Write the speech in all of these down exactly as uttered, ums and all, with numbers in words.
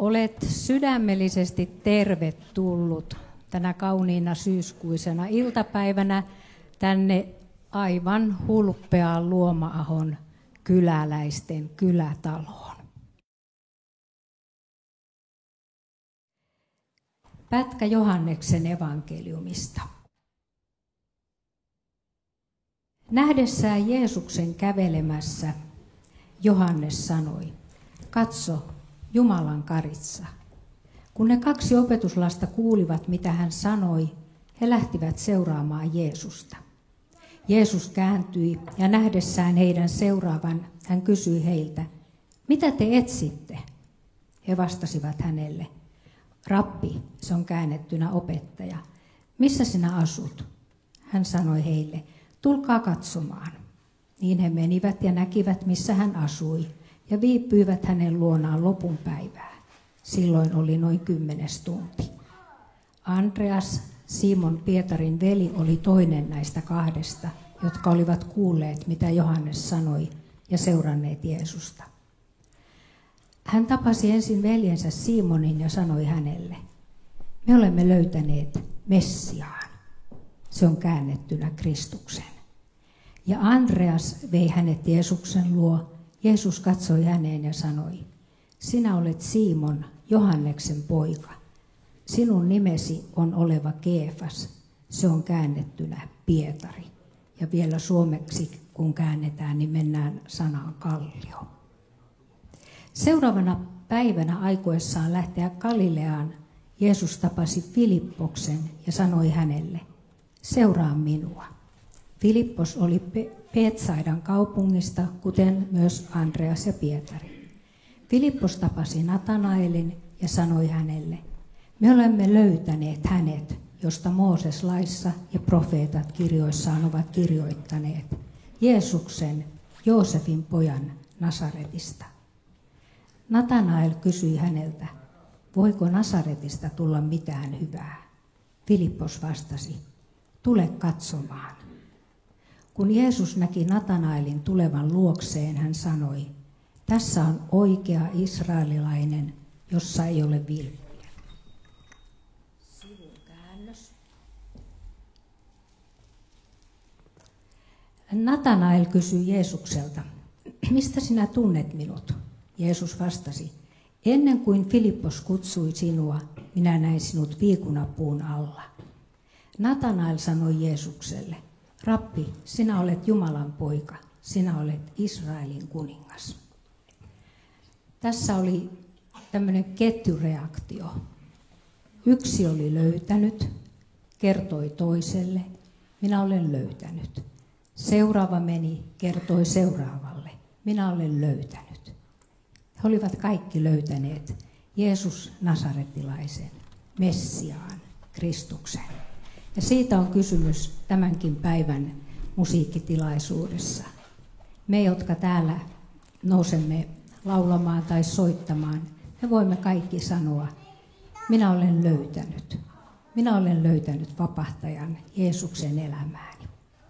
Olet sydämellisesti tervetullut tänä kauniina syyskuisena iltapäivänä tänne aivan hulppeaan Luoma-ahon kyläläisten kylätaloon. Pätkä Johanneksen evankeliumista. Nähdessään Jeesuksen kävelemässä, Johannes sanoi, katso, Jumalan karitsa. Kun ne kaksi opetuslasta kuulivat, mitä hän sanoi, he lähtivät seuraamaan Jeesusta. Jeesus kääntyi ja nähdessään heidän seuraavan, hän kysyi heiltä, mitä te etsitte? He vastasivat hänelle, Rabbi, se on käännettynä opettaja, missä sinä asut? Hän sanoi heille, tulkaa katsomaan. Niin he menivät ja näkivät, missä hän asui, ja viipyivät hänen luonaan lopun päivää. Silloin oli noin kymmenes tunti. Andreas, Simon Pietarin veli, oli toinen näistä kahdesta, jotka olivat kuulleet, mitä Johannes sanoi, ja seuranneet Jeesusta. Hän tapasi ensin veljensä Simonin ja sanoi hänelle, me olemme löytäneet Messiaan. Se on käännettynä Kristuksen. Ja Andreas vei hänet Jeesuksen luo. Jeesus katsoi häneen ja sanoi, sinä olet Simon, Johanneksen poika. Sinun nimesi on oleva Keefas. Se on käännettynä Pietari. Ja vielä suomeksi, kun käännetään, niin mennään sanaan kallio. Seuraavana päivänä aikoessaan lähteä Galileaan, Jeesus tapasi Filippoksen ja sanoi hänelle, seuraa minua. Filippos oli Betsaidan kaupungista, kuten myös Andreas ja Pietari. Filippos tapasi Natanaelin ja sanoi hänelle, me olemme löytäneet hänet, josta Mooses laissa ja profeetat kirjoissaan ovat kirjoittaneet, Jeesuksen, Joosefin pojan Nasaretista. Natanael kysyi häneltä, voiko Nasaretista tulla mitään hyvää? Filippos vastasi, tule katsomaan. Kun Jeesus näki Natanaelin tulevan luokseen, hän sanoi, tässä on oikea israelilainen, jossa ei ole vilppiä. Sivun käännös. Natanael kysyi Jeesukselta, mistä sinä tunnet minut? Jeesus vastasi, ennen kuin Filippos kutsui sinua, minä näin sinut viikunapuun alla. Natanael sanoi Jeesukselle, Rabbi, sinä olet Jumalan poika, sinä olet Israelin kuningas. Tässä oli tämmöinen ketjureaktio. Yksi oli löytänyt, kertoi toiselle, minä olen löytänyt. Seuraava meni, kertoi seuraavalle, minä olen löytänyt. He olivat kaikki löytäneet Jeesus Nasaretilaisen, Messiaan, Kristuksen. Ja siitä on kysymys tämänkin päivän musiikkitilaisuudessa. Me, jotka täällä nousemme laulamaan tai soittamaan, me voimme kaikki sanoa, minä olen löytänyt. Minä olen löytänyt vapahtajan Jeesuksen elämääni.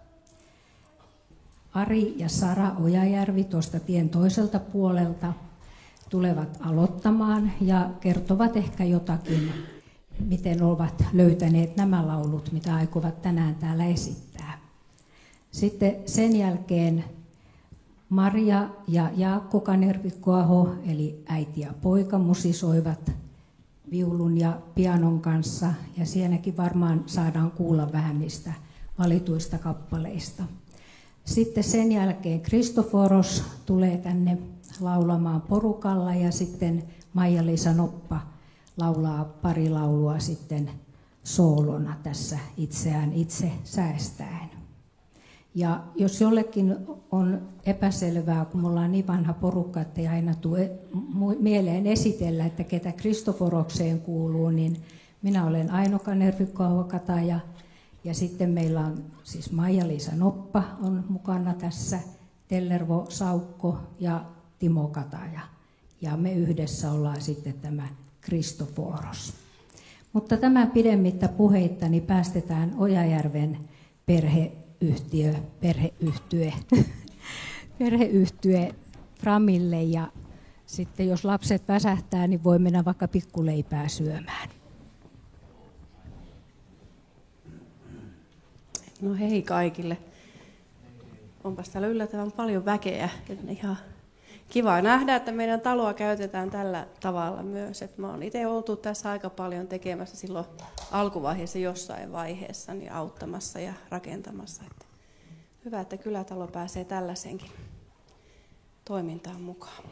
Ari ja Sara Ojajärvi tuosta tien toiselta puolelta tulevat aloittamaan ja kertovat ehkä jotakin, miten ovat löytäneet nämä laulut, mitä aikovat tänään täällä esittää. Sitten sen jälkeen Maria ja Jaakko Kanervikko-aho, eli äiti ja poika, musisoivat viulun ja pianon kanssa, ja siinäkin varmaan saadaan kuulla vähän niistä valituista kappaleista. Sitten sen jälkeen Kristoforos tulee tänne laulamaan porukalla, ja sitten Maija-Liisa Noppa laulaa pari laulua sitten soolona tässä itseään itse säästäen. Ja jos jollekin on epäselvää, kun me ollaan niin vanha porukka, että ei aina tule mieleen esitellä, että ketä Kristoforokseen kuuluu, niin minä olen Aino Kanervikko-Kataja, ja sitten meillä on siis Maija-Liisa Noppa on mukana tässä, Tellervo Saukko ja Timo Kataja. Ja me yhdessä ollaan sitten tämä Kristoforos. Mutta tämän pidemmittä puheitta niin päästetään Ojajärven perheyhtiö, perheyhtye, perheyhtye Framille, ja sitten jos lapset väsähtää, niin voi mennä vaikka pikkuleipää syömään. No hei kaikille. Onpas täällä yllättävän paljon väkeä. Ihan kiva nähdä, että meidän taloa käytetään tällä tavalla myös. Et mä oon itse oltu tässä aika paljon tekemässä silloin alkuvaiheessa jossain vaiheessa niin auttamassa ja rakentamassa. Et hyvä, että kylätalo pääsee tällaisenkin toimintaan mukaan.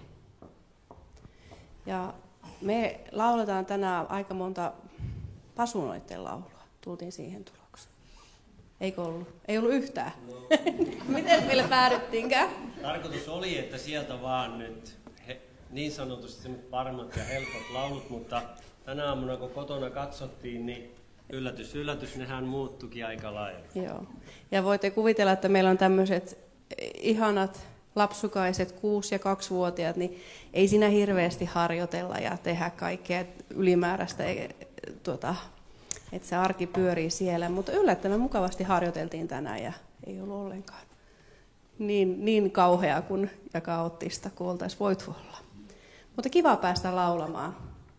Ja me lauletaan tänään aika monta pasunoiden laulua. Tultiin siihen tulokseen. Eikö ollut? Ei ollut yhtään. No. Miten meillä päädyttiinkään? Tarkoitus oli, että sieltä vaan nyt he, niin sanotusti varmat ja helpot laulut, mutta tänä aamuna kun kotona katsottiin, niin yllätys, yllätys, nehän muuttuikin aika lailla. Joo. Ja voitte kuvitella, että meillä on tämmöiset ihanat lapsukaiset, kuusi- ja kaksivuotiaat, niin ei siinä hirveästi harjoitella ja tehdä kaikkea ylimääräistä, tuota, että se arki pyörii siellä. Mutta yllättävän mukavasti harjoiteltiin tänään ja ei ollut ollenkaan niin, niin kauheaa kuin ja kaoottista kuin oltaisiin voitu olla. Mutta kiva päästä laulamaan.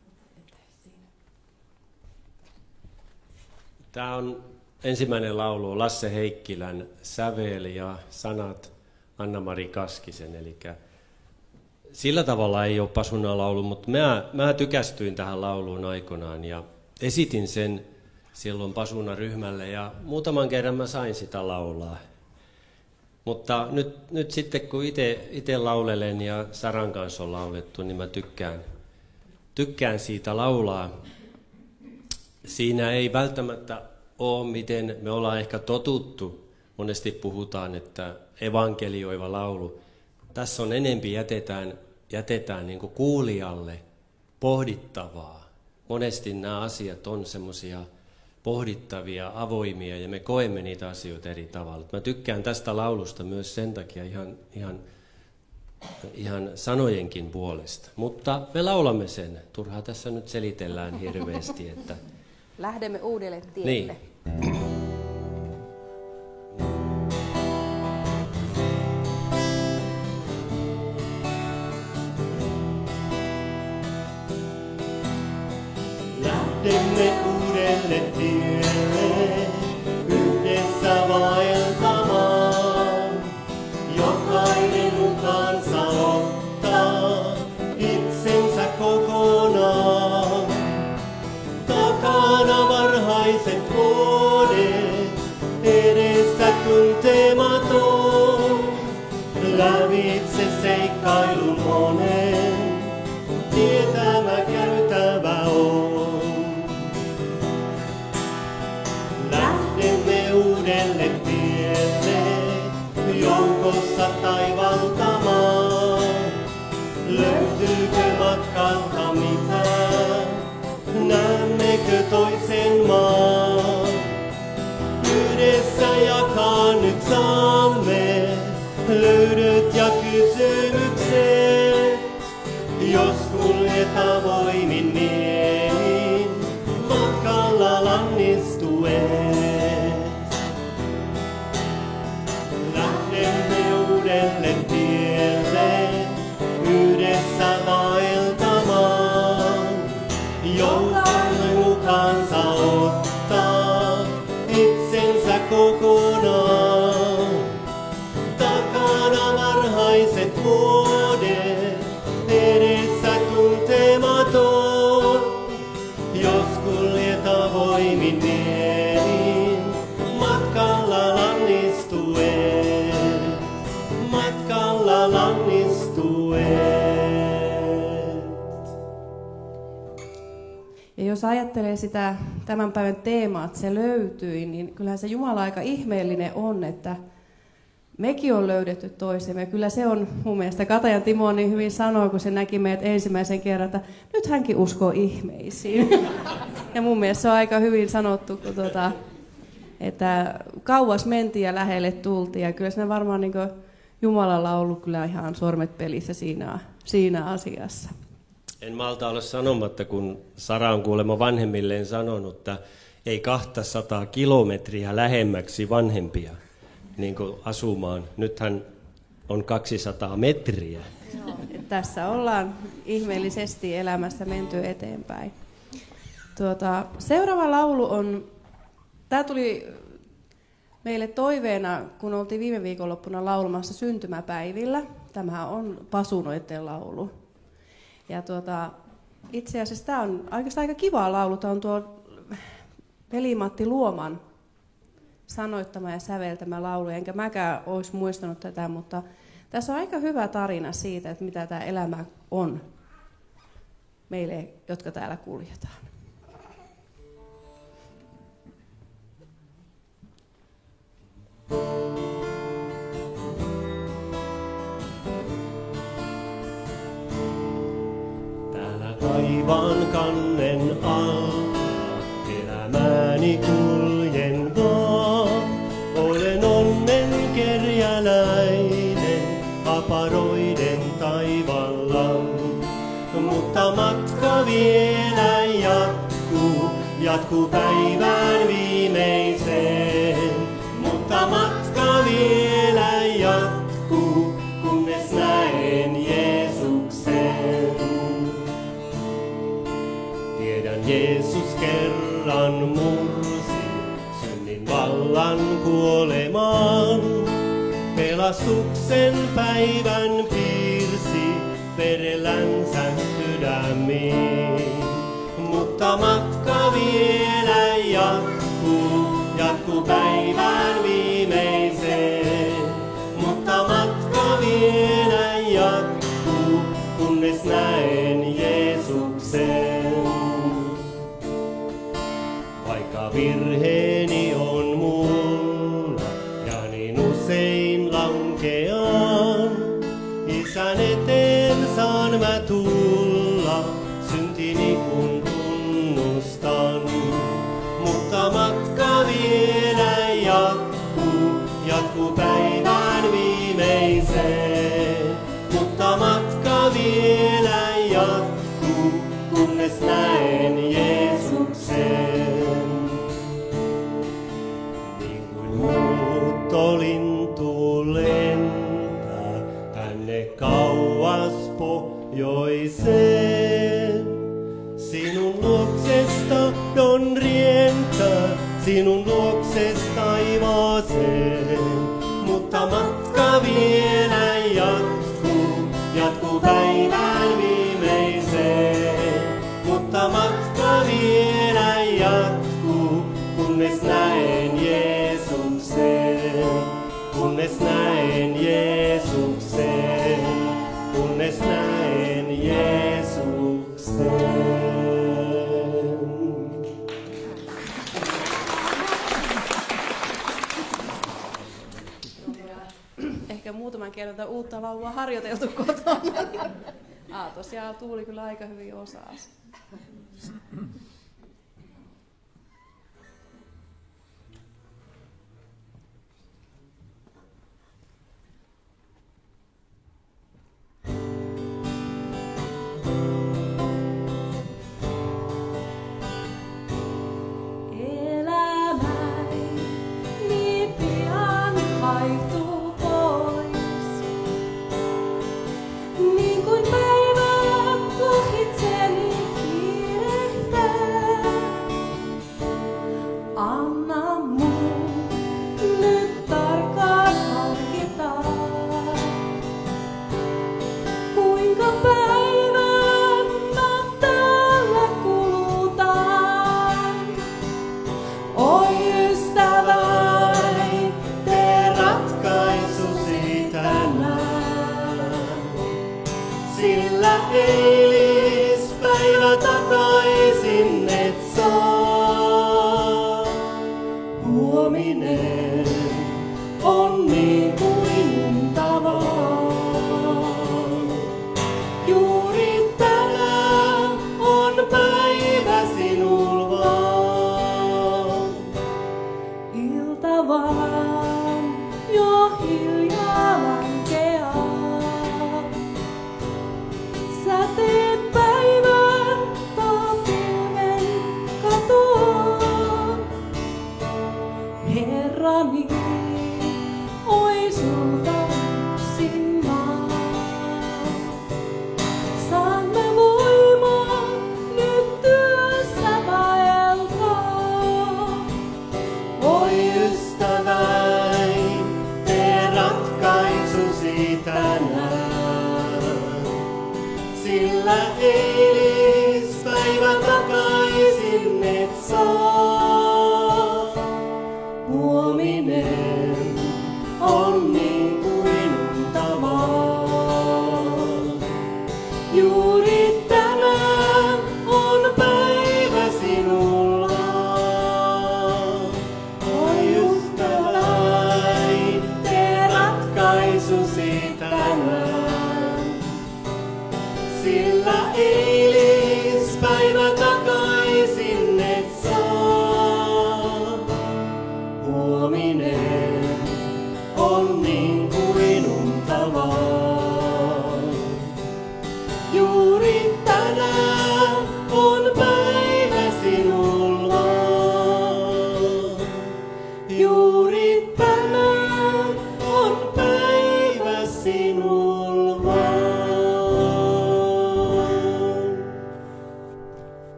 Tämä on ensimmäinen laulu Lasse Heikkilän sävel ja sanat Anna-Mari Kaskisen. Eli sillä tavalla ei ole pasunalaulu, mutta mä, mä tykästyin tähän lauluun aikoinaan ja esitin sen silloin pasunaryhmälle ja muutaman kerran mä sain sitä laulaa. Mutta nyt, nyt sitten kun itse laulelen ja Saran kanssa on laulettu, niin mä tykkään, tykkään siitä laulaa. Siinä ei välttämättä ole, miten me ollaan ehkä totuttu. Monesti puhutaan, että evankelioiva laulu. Tässä on enempi jätetään, jätetään niin kuin kuulijalle pohdittavaa. Monesti nämä asiat on semmoisia pohdittavia, avoimia ja me koemme niitä asioita eri tavalla. Mä tykkään tästä laulusta myös sen takia ihan, ihan, ihan sanojenkin puolesta. Mutta me laulamme sen. Turhaa tässä nyt selitellään hirveästi. Että lähdemme uudelle tielle. Niin. Lähdemme uudelle tielle, yhdessä vaeltamaan. Jokainen mukaansa ottaa itsensä kokonaan. Takana varhaiset vuodet, edessä tuntematon. Lävitse seikkailun monen, tietämä käytävä on. Lähdemme uudelle tielle, joukossa taivaltamaan. Löytyykö matkalta mitään, näemmekö toisen maan? Yhdessä jakaa nyt saamme löydöt ja kysymykset. Jos kuljet avoimin mielin, matkalla lannistuet. Lähdemme uudelle tielle, yhdessä vaeltamaan. Jokainen mukaansa ottaa itsensä kokonaan. Takana varhaiset vuodet, edessä tuntematon. Jos kuljet avoimin mielin, matkalla lannistuet, matkalla lannistuet. Ja jos ajattelee sitä tämän päivän teemaa, että se löytyi, niin kyllähän se Jumala aika ihmeellinen on, että mekin on löydetty toisemme. Ja kyllä se on mun mielestä, Katajan Timo niin hyvin sanoi, kun se näki meidät ensimmäisen kerran, että nyt hänkin uskoo ihmeisiin. Ja mun mielestä se on aika hyvin sanottu, kun tuota, että kauas mentiin ja lähelle tultiin. Ja kyllä siinä varmaan niin kuin Jumalalla on ollut kyllä ihan sormet pelissä siinä, siinä asiassa. En malta olla sanomatta, kun Sara on kuulemma vanhemmilleen sanonut, että ei kahtasataa kilometriä lähemmäksi vanhempia niin kuin asumaan. Nythän on kaksisataa metriä. Joo, tässä ollaan ihmeellisesti elämässä menty eteenpäin. Tuota, seuraava laulu on, tämä tuli meille toiveena, kun oltiin viime viikonloppuna laulamassa syntymäpäivillä. Tämä on pasunoiden laulu. Ja tuota, itse asiassa tämä on oikeastaan aika kiva laulu. Tämä on tuo Veli-Matti Luoman sanoittama ja säveltämä laulu. Enkä mäkään olisi muistanut tätä, mutta tässä on aika hyvä tarina siitä, että mitä tämä elämä on meille, jotka täällä kuljetaan. Täällä taivaan kannen alla elämäni kuljen vaan. Olen onnen kerjäläinen aparoiden taivalla. Mutta matka vielä jatkuu, jatkuu päivään viimeiseen. Mutta matka vielä jatkuu, kunnes näen Jeesuksen. Tiedän, Jeesus kerran mursi synnin vallan kuolemaan. Pelastuksen päivän piirsi verellänsä sydämiin. Mutta matka vielä jatkuu, jatkuu päivään viimeiseen. Mutta matka vielä jatkuu, kunnes näen Jeesuksen. Vaikka virheeni on mulla ja niin usein lankeaan, Isän eteen saan mä tulla, syntini kun tunnustan. Mutta matka vielä jatkuu, jatkuu päivään viimeiseen. Mutta matka vielä jatkuu, kunnes näen Jeesuksen. Niin kuin muuttolintu lentää tänne kauas pohjoiseen. Sinun luoksesta don rientää, sinun luokses taivaaseen. Mutta matka vielä jatkuu, jatkuu päivään viimeiseen. Mutta matka vielä jatkuu, kunnes näen Jeesuksen. Kunnes näen Jeesuksen, kunnes näen Jeesuksen. Ehkä muutaman kerran uutta laulua harjoiteltu kotona. Ah, tosiaan Tuuli kyllä aika hyvin osaa. Niin kuin päivä ohitseni kiirehtii.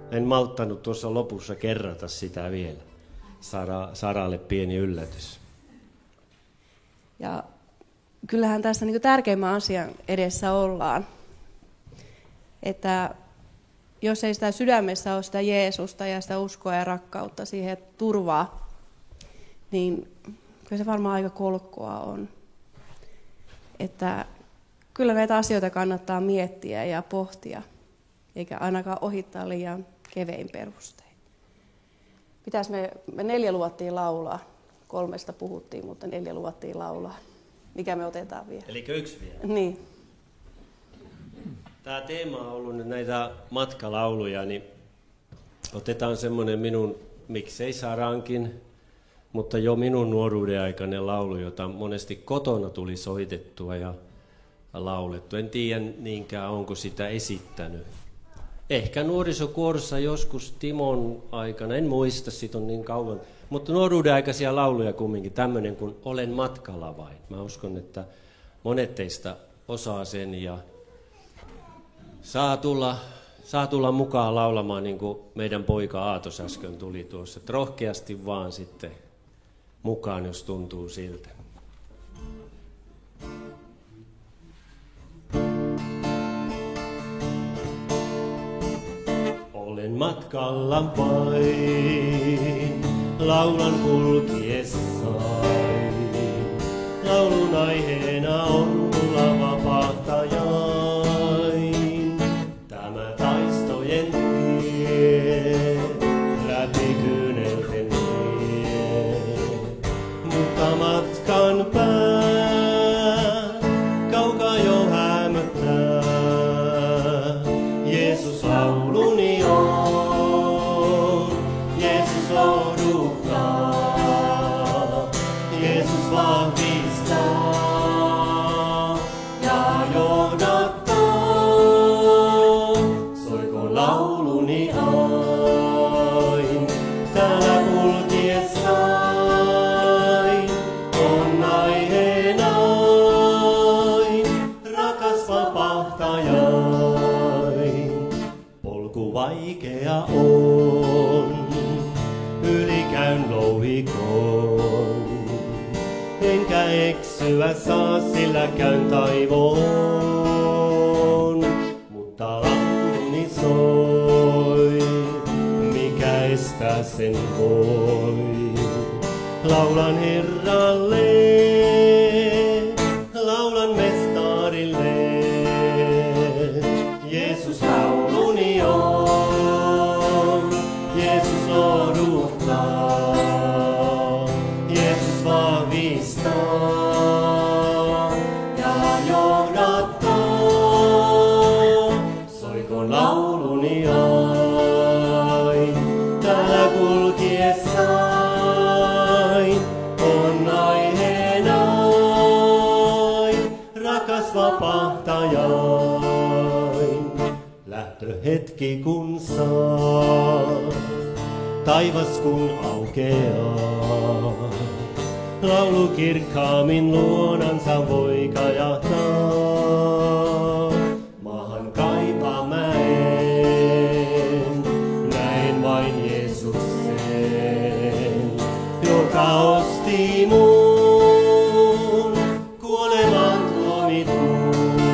En malttanut tuossa lopussa kerrata sitä vielä. Sara, Saralle pieni yllätys. Ja kyllähän tässä niin kuin tärkeimmän asian edessä ollaan. Että jos ei sitä sydämessä ole sitä Jeesusta ja sitä uskoa ja rakkautta siihen turvaa, niin kyllä se varmaan aika kolkkoa on. Että kyllä näitä asioita kannattaa miettiä ja pohtia, eikä ainakaan ohittaa liian kevein perustein. Pitäis me, me neljä luvattiin laulaa. Kolmesta puhuttiin, mutta neljä luvattiin laulaa. Mikä me otetaan vielä? Elikö yksi vielä? Niin. Tämä teema on ollut nyt näitä matkalauluja, niin otetaan semmoinen minun, miksei Sarankin, mutta jo minun nuoruuden aikainen laulu, jota monesti kotona tuli soitettua ja laulettu. En tiedä niinkään, onko sitä esittänyt. Ehkä nuorisokuorossa joskus Timon aikana, en muista, siitä on niin kauan. Mutta nuoruuden aikaisia lauluja kumminkin, tämmöinen kuin Olen matkalla vain. Mä uskon, että monet teistä osaa sen ja saa tulla, saa tulla mukaan laulamaan, niin kuin meidän poika Aatos äsken tuli tuossa. Että rohkeasti vaan sitten mukaan, jos tuntuu siltä. Olen matkalla vain, laulan kulkiessain. Laulun aiheena on mulla vapahtajain. Tämä taistojen tie, läpi kyynelten vie. Mutta matkan pää, kaukaa jo hämöttää. Jeesus lauluni on, Jeesus lohduttaa, Jeesus vahvistaa ja johdattaa. Soiko lauluni ain, täällä kulkiessain, on aiheenain, rakas vapahtajain. Polku vaikea on, yli käyn louhikon. Enkä eksyä saa, sillä käyn taivoon. Mutta lauluni soi, mikä estää sen voi. Laulan Herralle, laulan mestarille. Jeesus lauluni on, Jeesus lohduttaa, Jeesus vahvistaa ja johdattaa. Soiko lauluni ain, täällä kulkiessain, on aiheenain, rakas vapahtajain. Lähtöhetki kun saa, taivas kun aukeaa, laulu kirkkaammin luonansa voi kajahtaa. Maahan kaipaa mä en, näen vain Jeesuksen, joka osti mun kuolemaan tuomitun.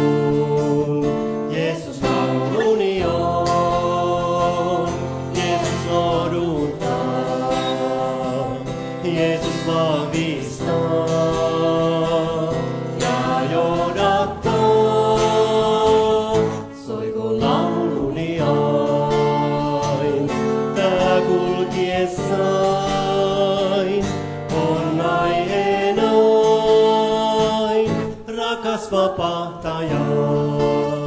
Jeesus lauluni on, Jeesus lohduttaa, Jeesus vahvistaa ja johdattaa. Soiko lauluni ain, täällä kulkiessain, on aiheenain, rakas vapahtajain.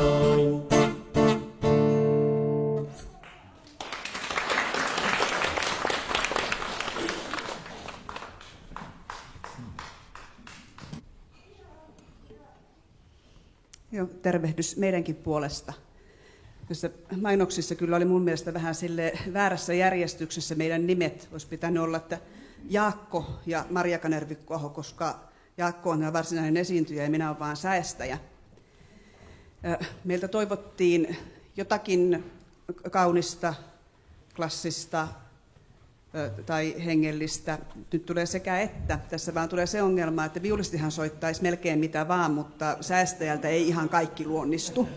Joo, tervehdys meidänkin puolesta. Tässä mainoksissa kyllä oli mun mielestä vähän sille väärässä järjestyksessä meidän nimet. Olisi pitänyt olla, että Jaakko ja Maria Kanervikko-aho, koska Jaakko on varsinainen esiintyjä ja minä olen vaan säestäjä. Meiltä toivottiin jotakin kaunista klassista tai hengellistä. Nyt tulee sekä että. Tässä vaan tulee se ongelma, että viulistihan soittaisi melkein mitä vaan, mutta säästäjältä ei ihan kaikki luonnistu.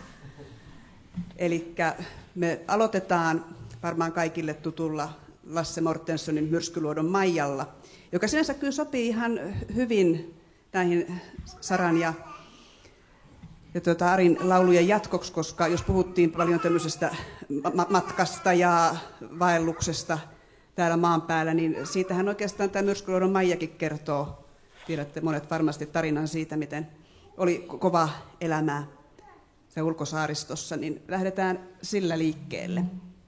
Eli me aloitetaan varmaan kaikille tutulla Lasse Mortenssonin Myrskyluodon Maijalla, joka sinänsä kyllä sopii ihan hyvin näihin Saran ja, ja tuota Arin laulujen jatkoksi, koska jos puhuttiin paljon tämmöisestä matkasta ja vaelluksesta täällä maan päällä, niin siitähän oikeastaan tämä Myrskyluodon Maijakin kertoo. Tiedätte monet varmasti tarinan siitä, miten oli kova elämää se ulkosaaristossa, niin lähdetään sillä liikkeelle.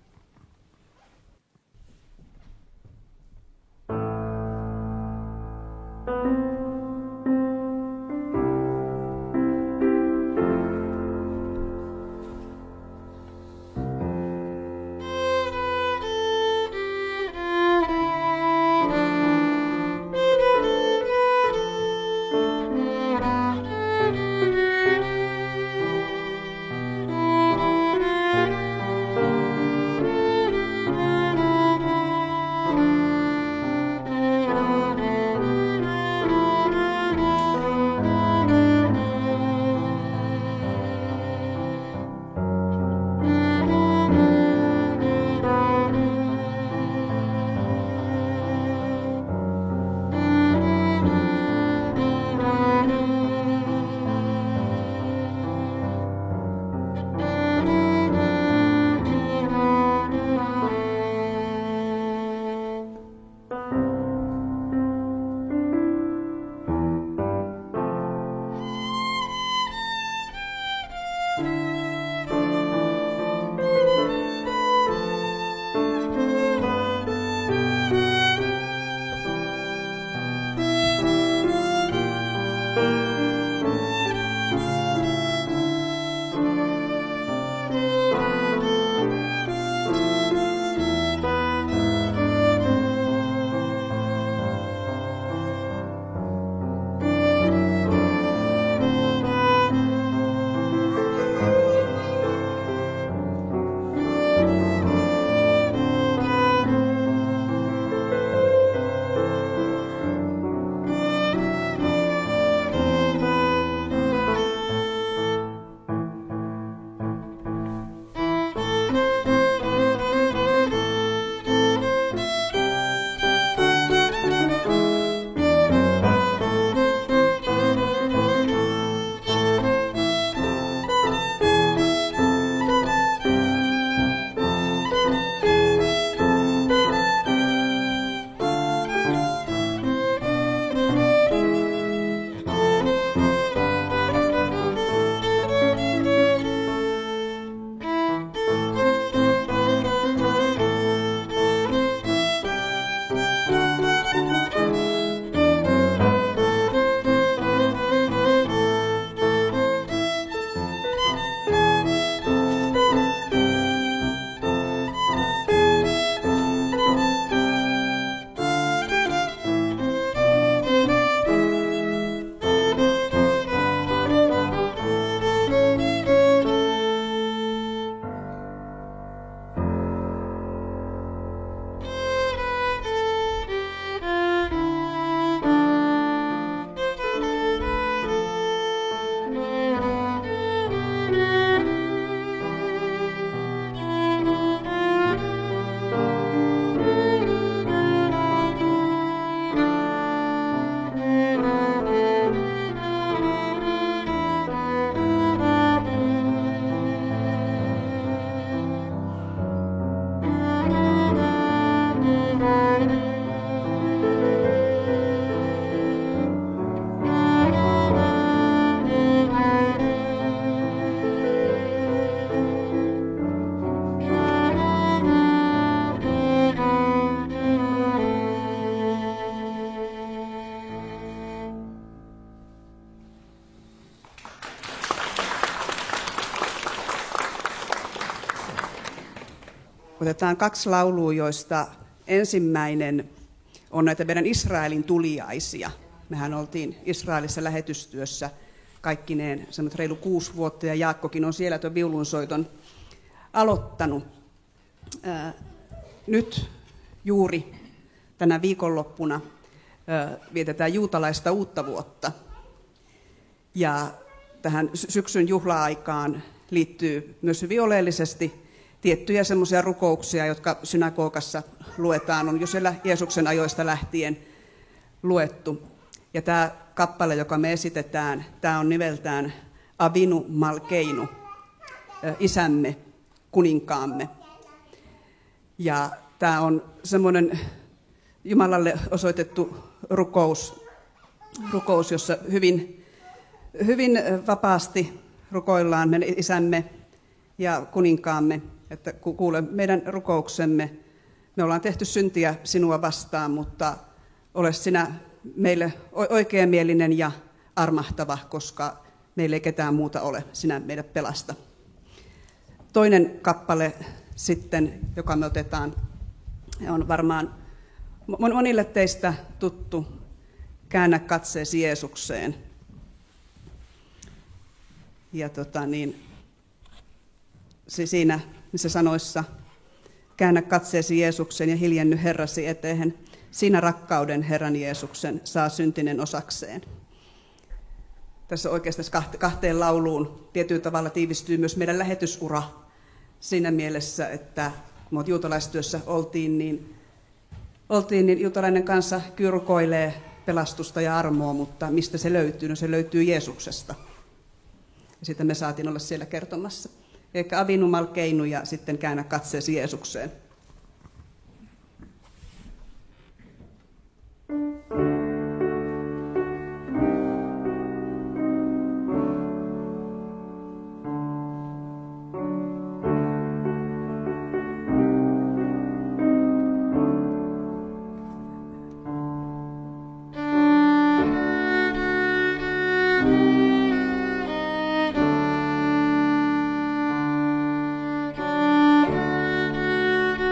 Otetaan kaksi laulua, joista ensimmäinen on näitä meidän Israelin tuliaisia. Mehän oltiin Israelissa lähetystyössä kaikkineen semmoinen reilu kuusi vuotta, ja Jaakkokin on siellä tuon viulunsoiton aloittanut. nyt juuri tänä viikonloppuna vietetään juutalaista uutta vuotta. Ja tähän syksyn juhla-aikaan liittyy myös hyvin oleellisesti tiettyjä semmoisia rukouksia, jotka synagogassa luetaan, on jo siellä Jeesuksen ajoista lähtien luettu. Ja tämä kappale, joka me esitetään, tämä on nimeltään Avinu Malkeinu, isämme, kuninkaamme. Ja tämä on semmoinen Jumalalle osoitettu rukous, rukous jossa hyvin, hyvin vapaasti rukoillaan meidän isämme ja kuninkaamme, että kuule meidän rukouksemme. Me ollaan tehty syntiä sinua vastaan, mutta ole sinä meille oikeamielinen ja armahtava, koska meillä ei ketään muuta ole, sinä meidät pelasta. Toinen kappale sitten, joka me otetaan, on varmaan monille teistä tuttu, Käännä katseesi Jeesukseen. Ja tota niin, siinä niissä sanoissa, käännä katseesi Jeesukseen ja hiljenny Herrasi eteen. Siinä rakkauden Herran Jeesuksen saa syntinen osakseen. Tässä oikeastaan kahteen lauluun tietyllä tavalla tiivistyy myös meidän lähetysura siinä mielessä, että kun me juutalaistyössä oltiin, niin, oltiin, niin juutalainen kansa kyrkoilee pelastusta ja armoa, mutta mistä se löytyy? No se löytyy Jeesuksesta. Ja sitten me saatiin olla siellä kertomassa. Eli Avinu Malkeinu ja sitten käännä katseesi Jeesukseen. Thank you.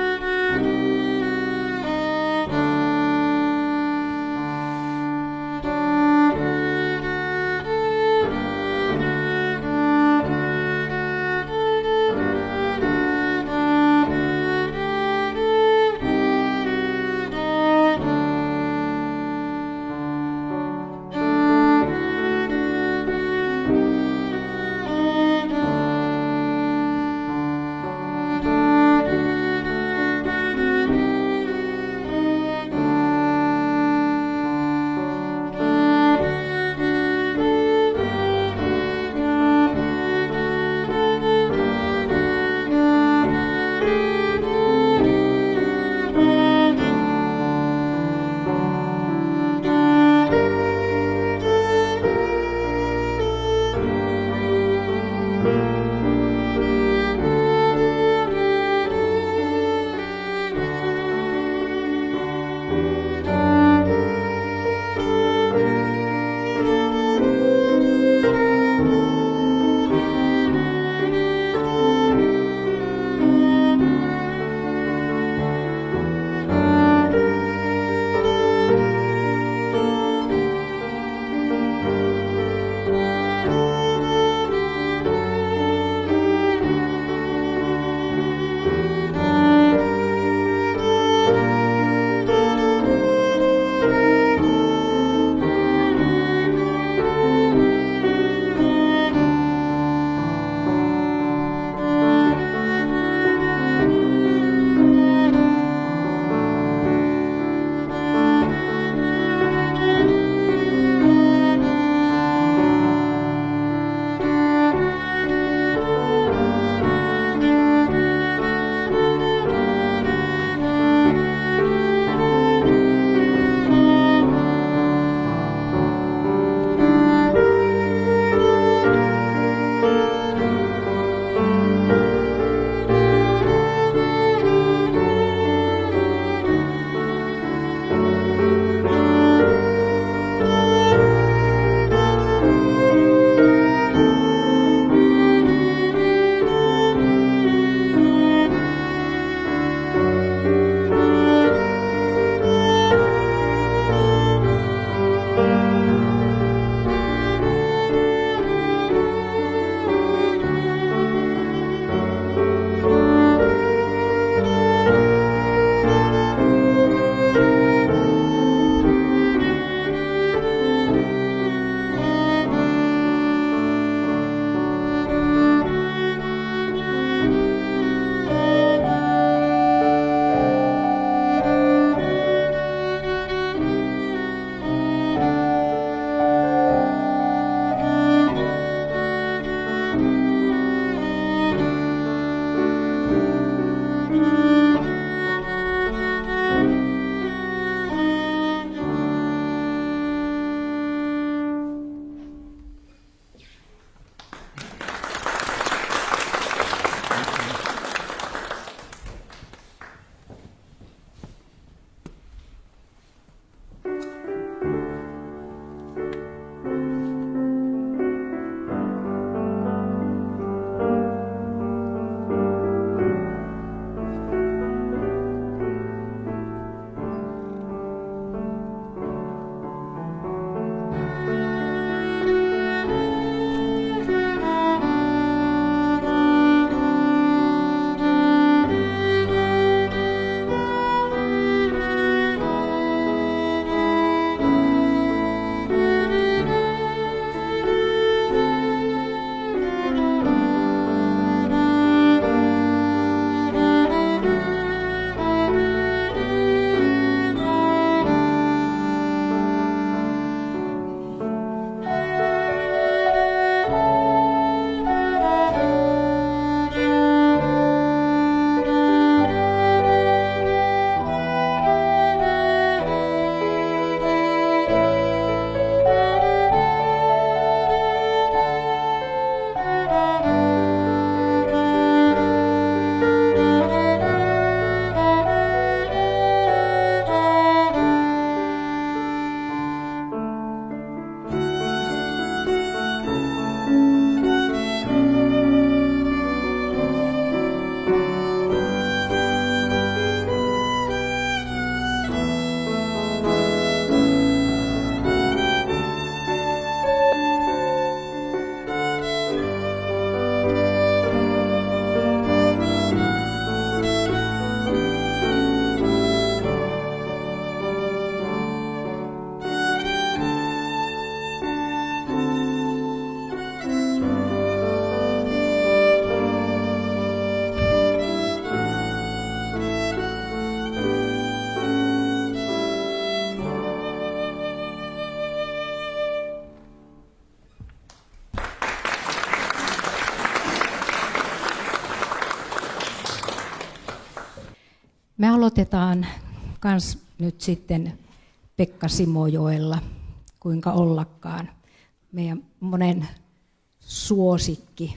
Me aloitetaan kans nyt sitten Pekka Simojoella, kuinka ollakaan, meidän monen suosikki,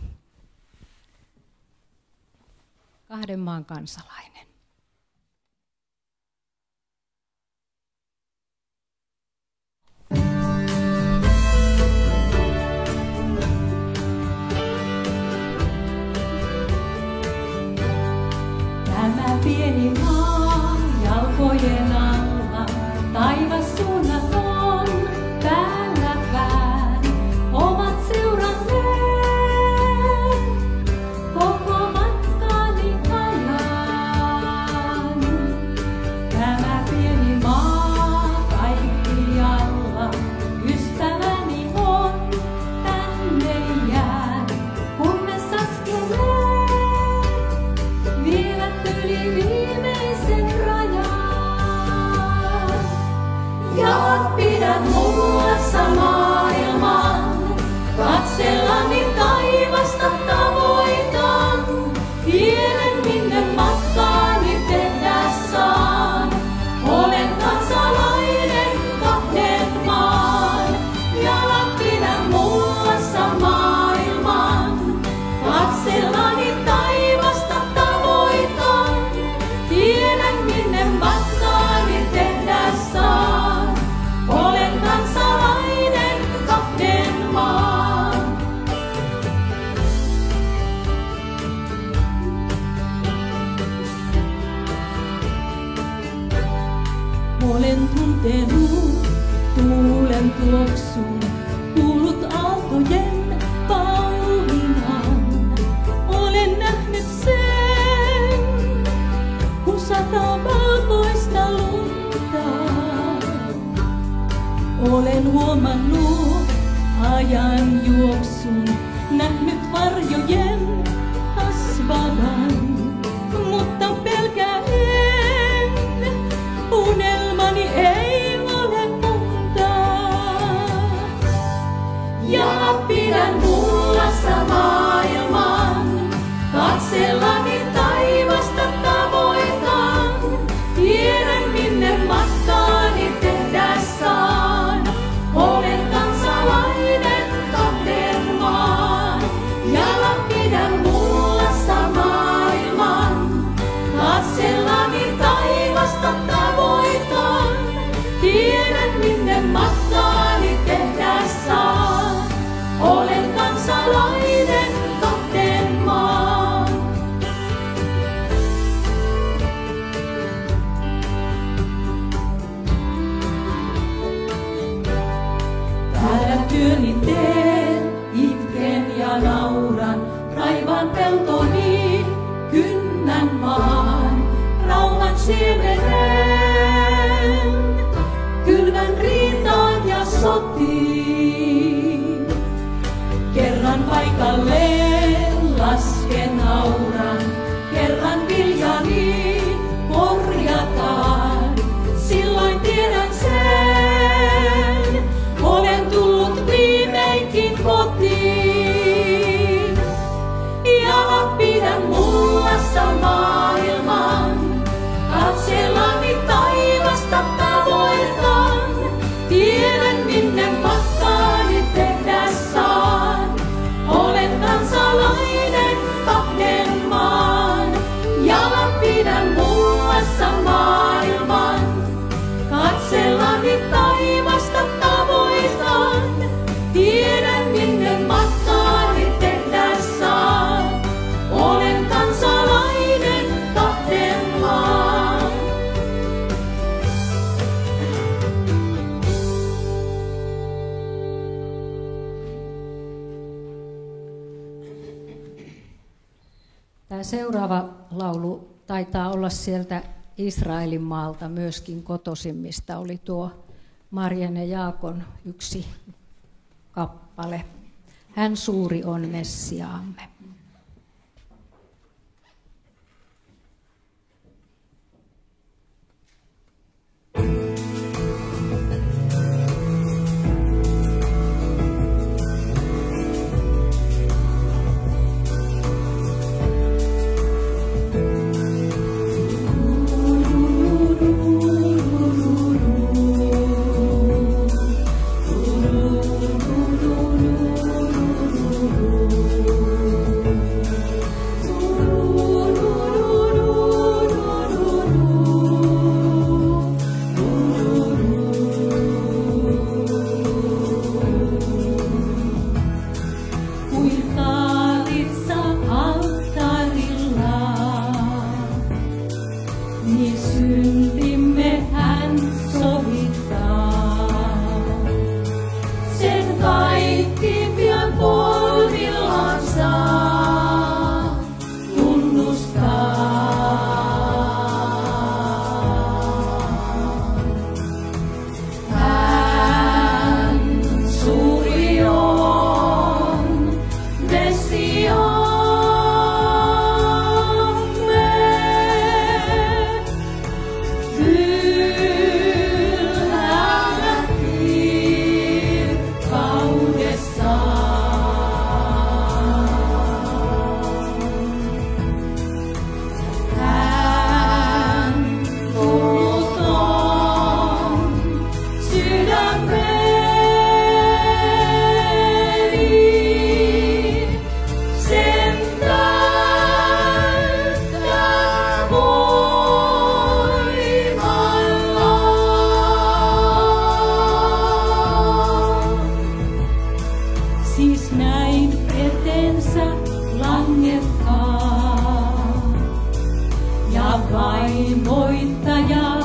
kahden maan kansalainen. Tämä pieni maa jalkojen alla, taivas suunnaton, päällä pään, omat seuranneen, koko matkani ajan. Tämä pieni maa kaikkialla, ystäväni on, tänne jään, kunnes askeleen vievät yli viimeisen rajan. Ja pidän mullassa maailman, katsellani taivasta tavoitan. Tiedän minne matkaani tehdä saan, olen kansalainen kahden maan. Ja pidän mullassa maailman, katsellani taivasta tavoitan. Tiedän minne matkaani tehdä saan, olen kansalainen kahden maan. Olen tuntenut tuulen tuoksun, kuullut aaltojen paulinan. Olen nähnyt sen, kun sataa valkoista lunta. Olen huomannut ajan juoksun, nähnyt varjojen kasvavan, mutta pelkään, unelmani ei ole monta. Ja pidän mullassa maailman, katsellani taivasta tavoitan. Tiedän minne matkaani tehdä saan, olen kansalainen kahden maan. Ja pidän mullassa maailman, katsellani taivasta tavoitan. Tiedän minne matkaani tehdä saan, olen kansalainen kahden maan. Täällä työni teen, itken ja nauran, raivaan peltoni, kynnän maan, rauhan siemenen, kylvän riitaan ja sotiin. Kerran paikalleen lasken nauran, kerran viljani korjataan. Silloin tiedän sen, olen tullut viimeinkin kotiin. Ja pidän mullassa maailman, katsellani taivasta tavoitan. Tiedän minne matkaani tehdä saan, olen kansalainen kahden maan. Ja pidän mullassa maailman, katsellani taivasta tavoitan. Tiedän minne matkaani tehdä saan, olen kansalainen kahden maan. Tämä seuraava laulu taitaa olla sieltä Israelin maalta myöskin kotoisin, mistä oli tuo Marjan ja Jaakon yksi kappale. Hän suuri on Messiaamme. Ooh. niin syntimme hän sovittaa. Sen kaikki pian polvillaan saa tunnustaa. Hän suuri on, Messiaamme. Ylhäällä kirkkaudessaan. Hän tullut on sydämeeni, sen täyttää voimallaan. Siis näin etensä langetkaa, ja vain voittaja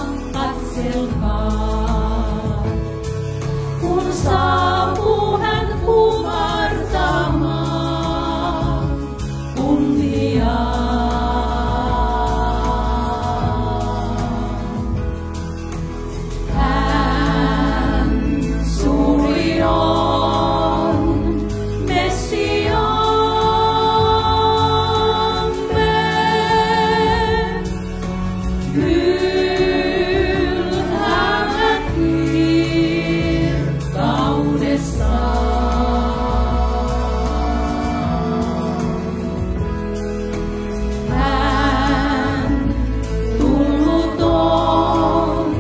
katselkaa. Kun saapuu hän kumartamaan kunniaan. Hän suuri on, Messiaamme. Ylhäällä kirkkaudessaan. Hän tullut on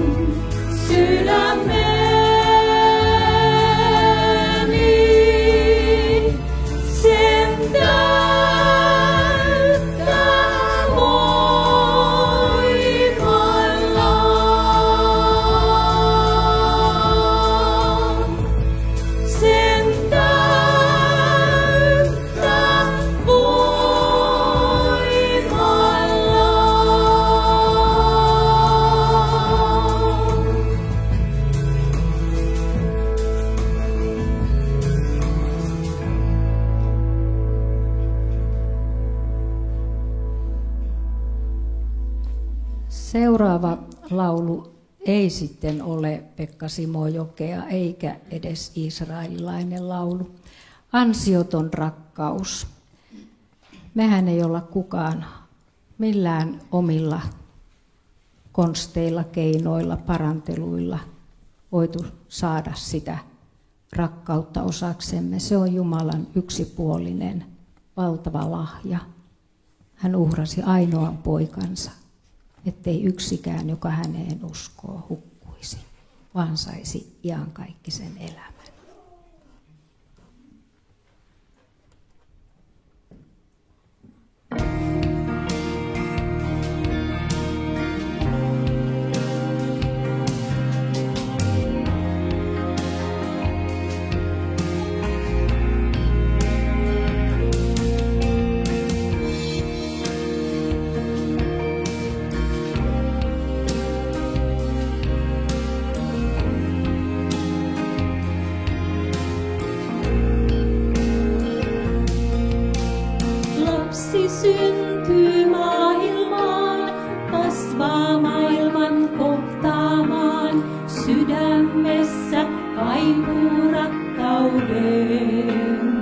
sydämeeni, sen täyttää voimallaan. Sen täyttää voimallaan. Seuraava laulu ei sitten ole Pekka Simojokea eikä edes israelilainen laulu. Ansioton rakkaus. Mehän ei olla kukaan millään omilla konsteilla, keinoilla, paranteluilla voitu saada sitä rakkautta osaksemme. Se on Jumalan yksipuolinen, valtava lahja. Hän uhrasi ainoan poikansa, ettei yksikään, joka häneen uskoo, hukkuisi, vaan saisi iankaikkisen elämän. Lapsi syntyy maailmaan, kasvaa maailman kohtaamaan, sydämessä kaipuu rakkauden.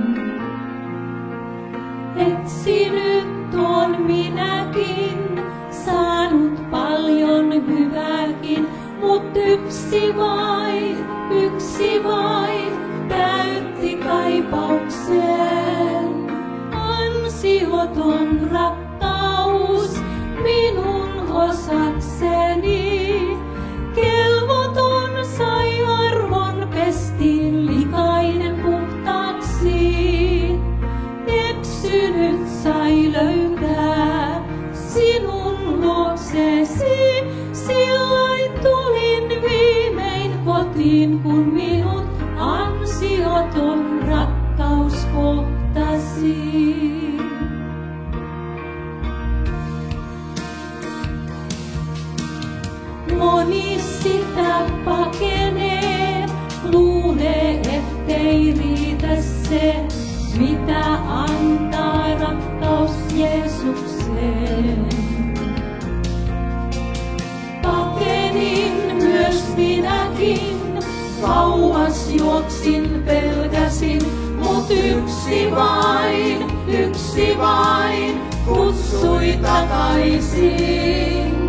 Etsinyt on minäkin, saanut paljon hyvääkin, mut yksi vain, yksi vain täytti kaipauksen. Ansioton rakkaus minun osakseni, kelvoton sai arvon, pestiin likainen puhtaaksi. Eksynyt sai löytää sinun luoksesi, sillain tulin viimein kotiin. Moni sitä pakenee, luulee ettei riitä se, mitä antaa rakkaus Jeesukseen. Pakenin myös minäkin, kauas juoksin, pelkäsin, mut yksi vain, yksi vain kutsui takaisin.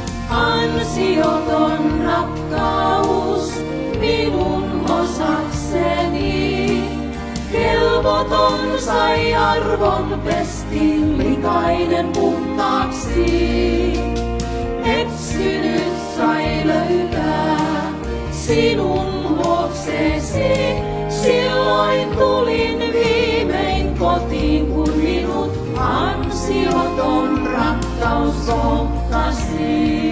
Ansioton rakkaus minun osakseni, kelvoton sai arvon, pestiin likainen puhtaaksi. Eksynyt sai löytää sinun luoksesi, silloin tulin viimein kotiin, kun minut ansioton rakkaus kohtasi.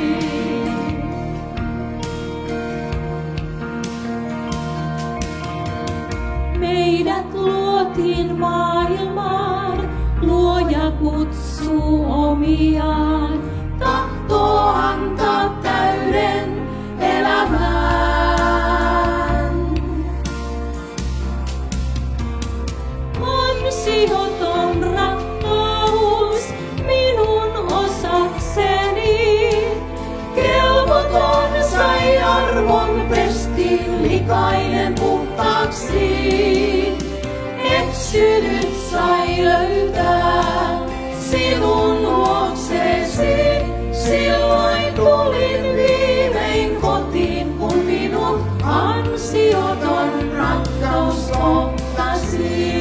Meidät luotiin maailmaan, luoja kutsuu omiaan, tahtoo antaa täyden elämän. Ansioton rakkaus minun osakseni, kelvoton sai arvon, pestiin likainen puhtaaksi. Eksynyt sai löytää sinun luoksesi, silloin tulin viimein kotiin, kun minut ansioton rakkaus kohtasi.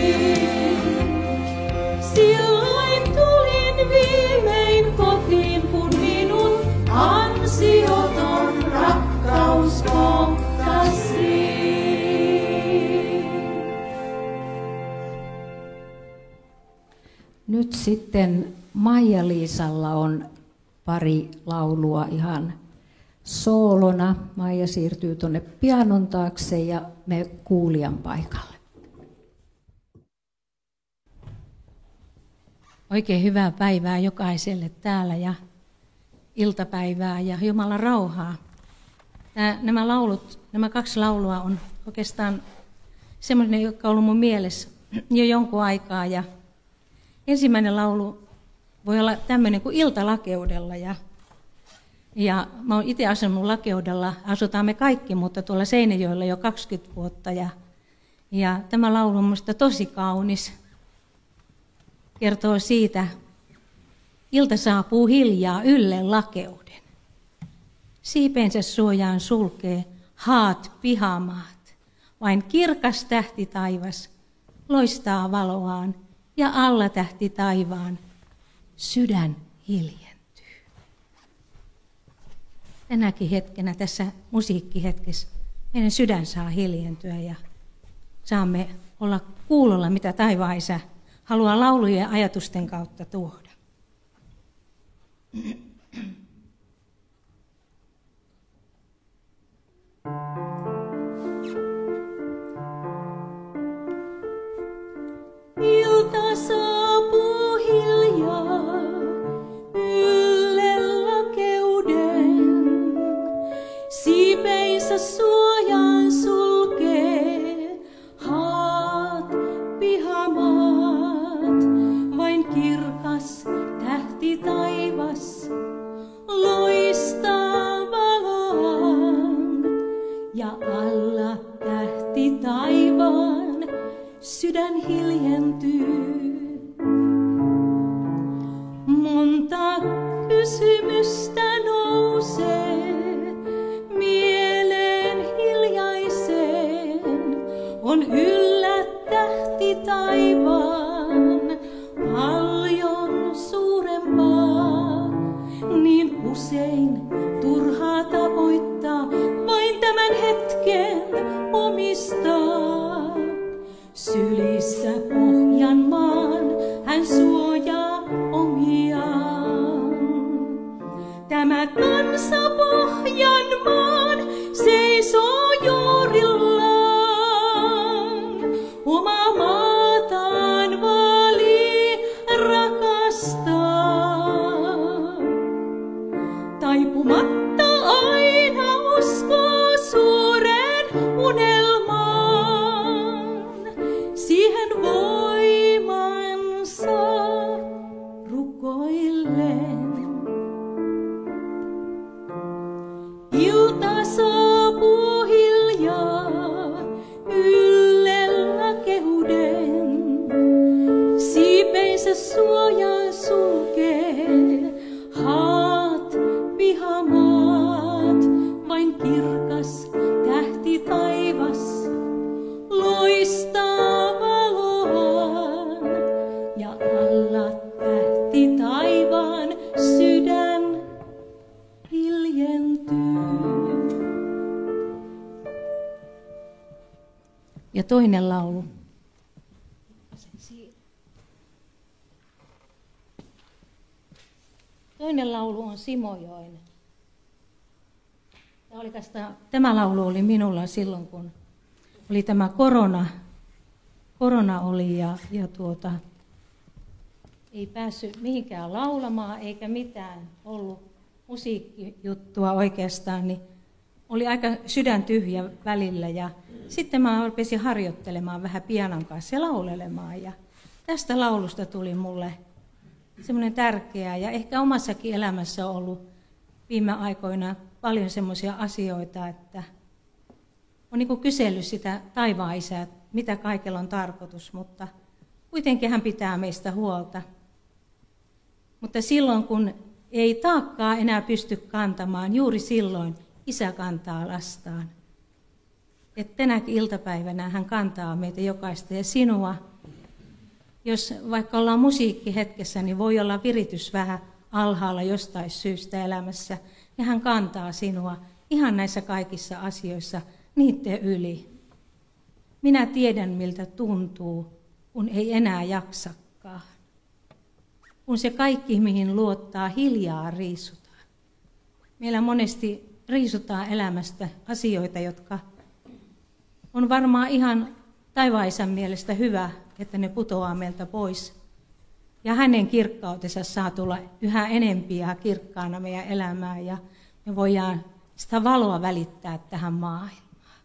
Silloin tulin viimein kotiin, kun minut ansioton rakkaus kohtasi. Nyt sitten Maija-Liisalla on pari laulua ihan soolona. Maija siirtyy tuonne pianon taakse ja me kuulijan paikalle. Oikein hyvää päivää jokaiselle täällä ja iltapäivää ja Jumalan rauhaa. Tää, nämä laulut, nämä kaksi laulua on oikeastaan semmoinen, joka on ollut mun mielessä jo jonkun aikaa. Ja ensimmäinen laulu voi olla tämmöinen kuin Iltalakeudella. Ja, ja mä oon itse asunut Lakeudella, asutaan me kaikki, mutta tuolla Seinäjoella jo kaksikymmentä vuotta. Ja, ja tämä laulu on minusta tosi kaunis. Kertoo siitä, ilta saapuu hiljaa ylle lakeuden. Siipensä suojaan sulkee haat pihamaat. Vain kirkas tähti taivas loistaa valoaan ja alla tähti taivaan sydän hiljentyy. Tänäkin hetkenä tässä musiikkihetkessä meidän sydän saa hiljentyä ja saamme olla kuulolla, mitä taivaan Isä haluaa laulujen ja ajatusten kautta tuoda. Ilta saapuu hiljaa ylle lakeuden, siipeinsä suojaan sulkee haat pihamaat. Vain kirkas tähti taivas loistaa valoaan ja alla tähti taivaan sydän hiljentyy. Monta kysymystä nousee mieleen hiljaiseen. On yllä tähti taivaan paljon suurempaa. Niin usein turhaa tavoittaa, vain tämän hetken omistaa. Sylissä Pohjanmaan hän suojaa omiaan. Tämä kansa Pohjanmaan seisoo juurillaan. Omaa maataan vaalii rakastaa. Taipumatta aina Ja toinen laulu. Toinen laulu on Simojoen. Tämä laulu oli minulla silloin, kun oli tämä korona. Korona oli ja, ja tuota, ei päässyt mihinkään laulamaan eikä mitään ollut musiikkijuttua oikeastaan, niin oli aika sydän tyhjä välillä. Ja sitten mä rupesin harjoittelemaan vähän pianon kanssa ja laulelemaan. Ja tästä laulusta tuli mulle semmoinen tärkeä ja ehkä omassakin elämässä on ollut viime aikoina paljon semmoisia asioita, että on niin kuin kysellyt sitä taivaan isää, mitä kaikella on tarkoitus, mutta kuitenkin hän pitää meistä huolta. Mutta silloin, kun ei taakkaa enää pysty kantamaan, juuri silloin isä kantaa lastaan. Et tänäkin iltapäivänä hän kantaa meitä jokaista ja sinua. Jos vaikka ollaan musiikkihetkessä, niin voi olla viritys vähän alhaalla jostain syystä elämässä. Ja hän kantaa sinua ihan näissä kaikissa asioissa niiden yli. Minä tiedän, miltä tuntuu, kun ei enää jaksakaan. Kun se kaikki, mihin luottaa, hiljaa riisutaan. Meillä monesti riisutaan elämästä asioita, jotka on varmaan ihan taivaisen mielestä hyvä, että ne putoaa meiltä pois. Ja hänen kirkkautensa saa tulla yhä enempiä kirkkaana meidän elämään ja me voidaan sitä valoa välittää tähän maailmaan.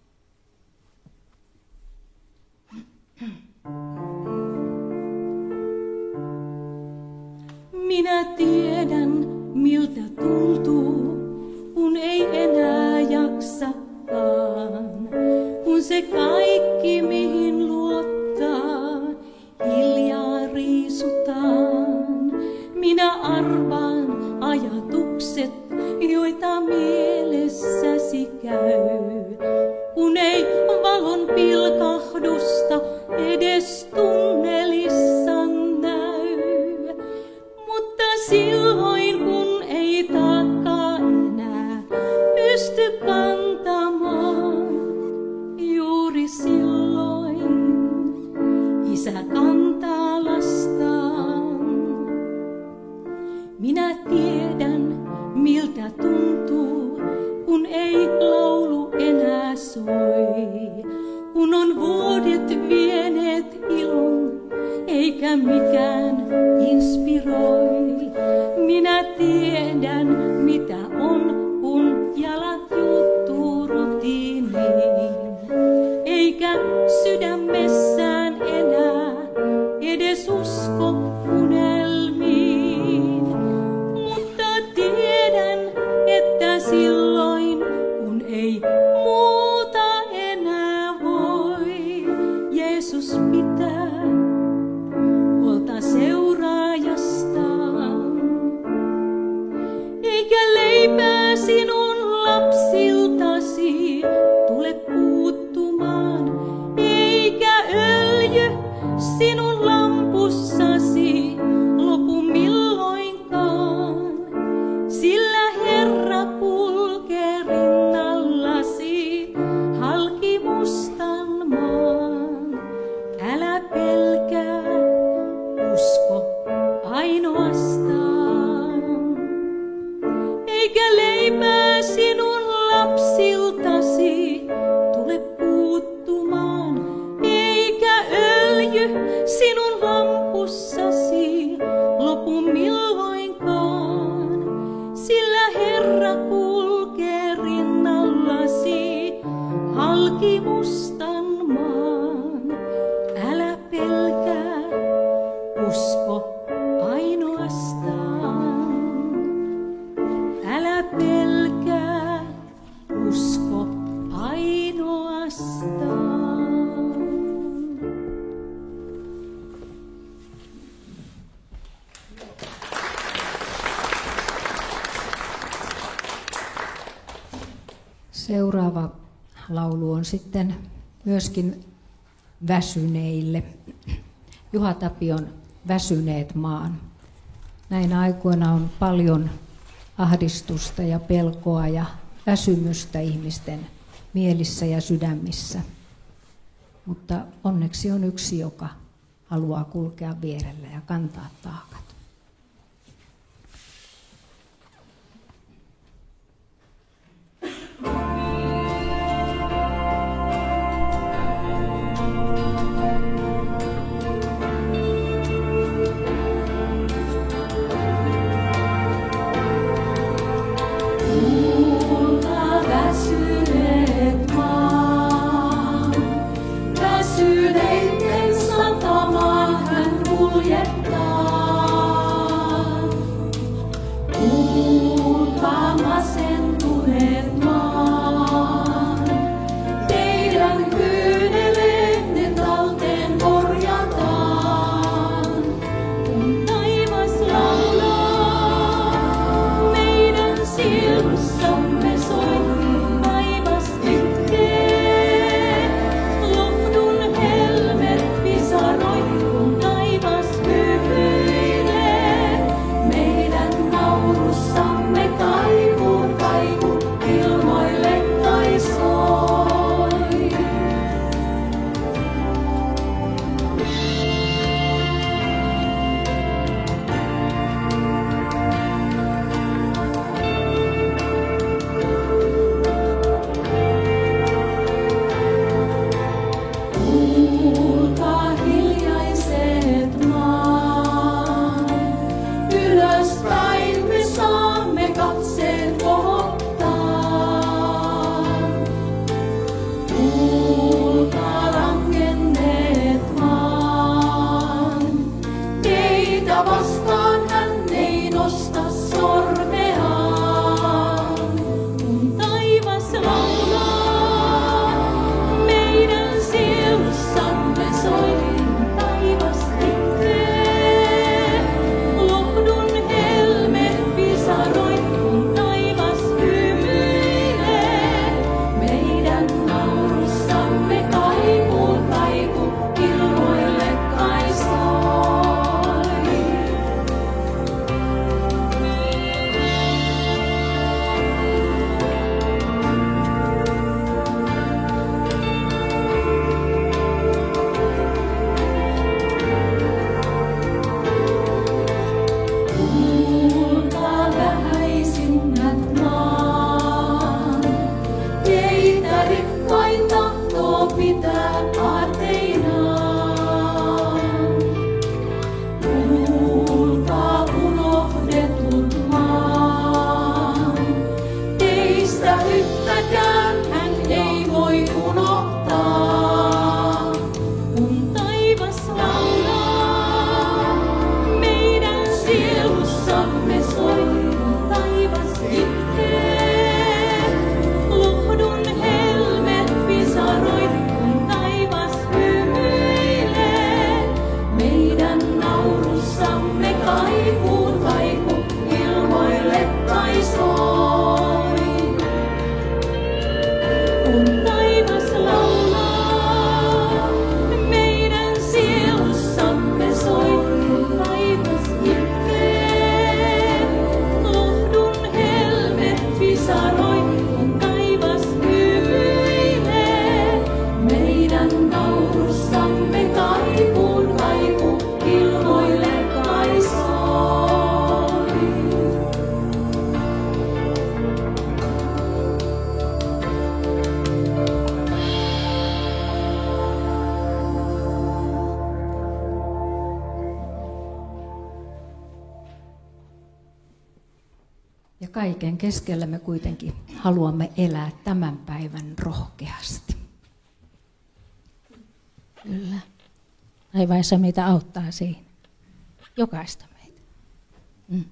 Minä tiedän, miltä tuntuu, kun ei enää jaksakaan, kun se kaikki, mihin luottaa, hiljaa riisutaan. Minä arvaan ajatukset, joita mielessäsi käy, kun ei valon pilkahdusta edes tunnelissa näy. Mutta silloin, kun ei taakkaa enää pysty kantamaan, juuri silloin isä kantaa lastaan. Minä tiedän, miltä tuntuu, kun ei laulu enää soi, kun on vuodet vieneet ilon, eikä mikään inspiroi. Minä tiedän, mitä on, kun jalat juuttuu rutiiniin, eikä sydämessään enää edes usko unelmiin. Mutta tiedän, että silloin, kun ei muuta enää voi, Jeesus pitää huolta seuraajastaan. Eikä leipää sinun lapsiltasi tule puuttumaan, eikä öljy sinun lampussasi lopu milloinkaan, sillä Herra kulkee rinnallasi halki mustan maan. Älä pelkää, usko ainoastaan. Eikä leipää sinun lapsiltasi tule puuttumaan, eikä öljy sinun lampussasi lopu milloinkaan, sillä Herra kulkee rinnallasi halki mustan maan. Älä pelkää, usko ainoastaan. Älä pelkää, usko ainoastaan. Seuraava laulu on sitten myöskin väsyneille. Juha Tapion Väsyneet maan. Näinä aikoina on paljon ahdistusta ja pelkoa ja väsymystä ihmisten mielissä ja sydämissä. Mutta onneksi on yksi, joka haluaa kulkea vierellä ja kantaa taakat. Kaiken keskellä me kuitenkin haluamme elää tämän päivän rohkeasti. Kyllä. Taivaissa meitä auttaa siinä. Jokaista meitä. Mm.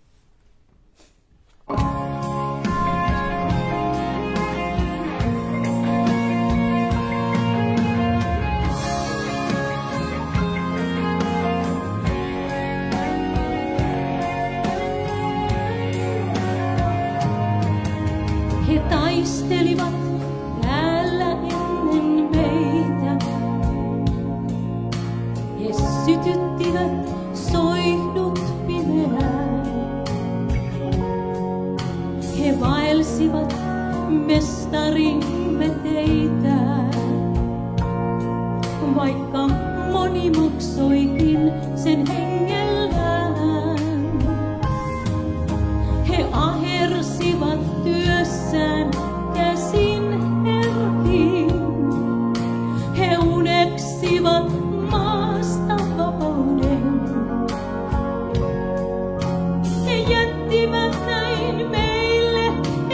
He taistelivat täällä ennen meitä. He sytyttivät soihdut pimeään. He vaelsivat mestarimme teitä. vaikka moni maksoikin sen hengellään. He ahersivat työssään käsin herkin. He uneksivat maasta vapauden. He jättivät näin meille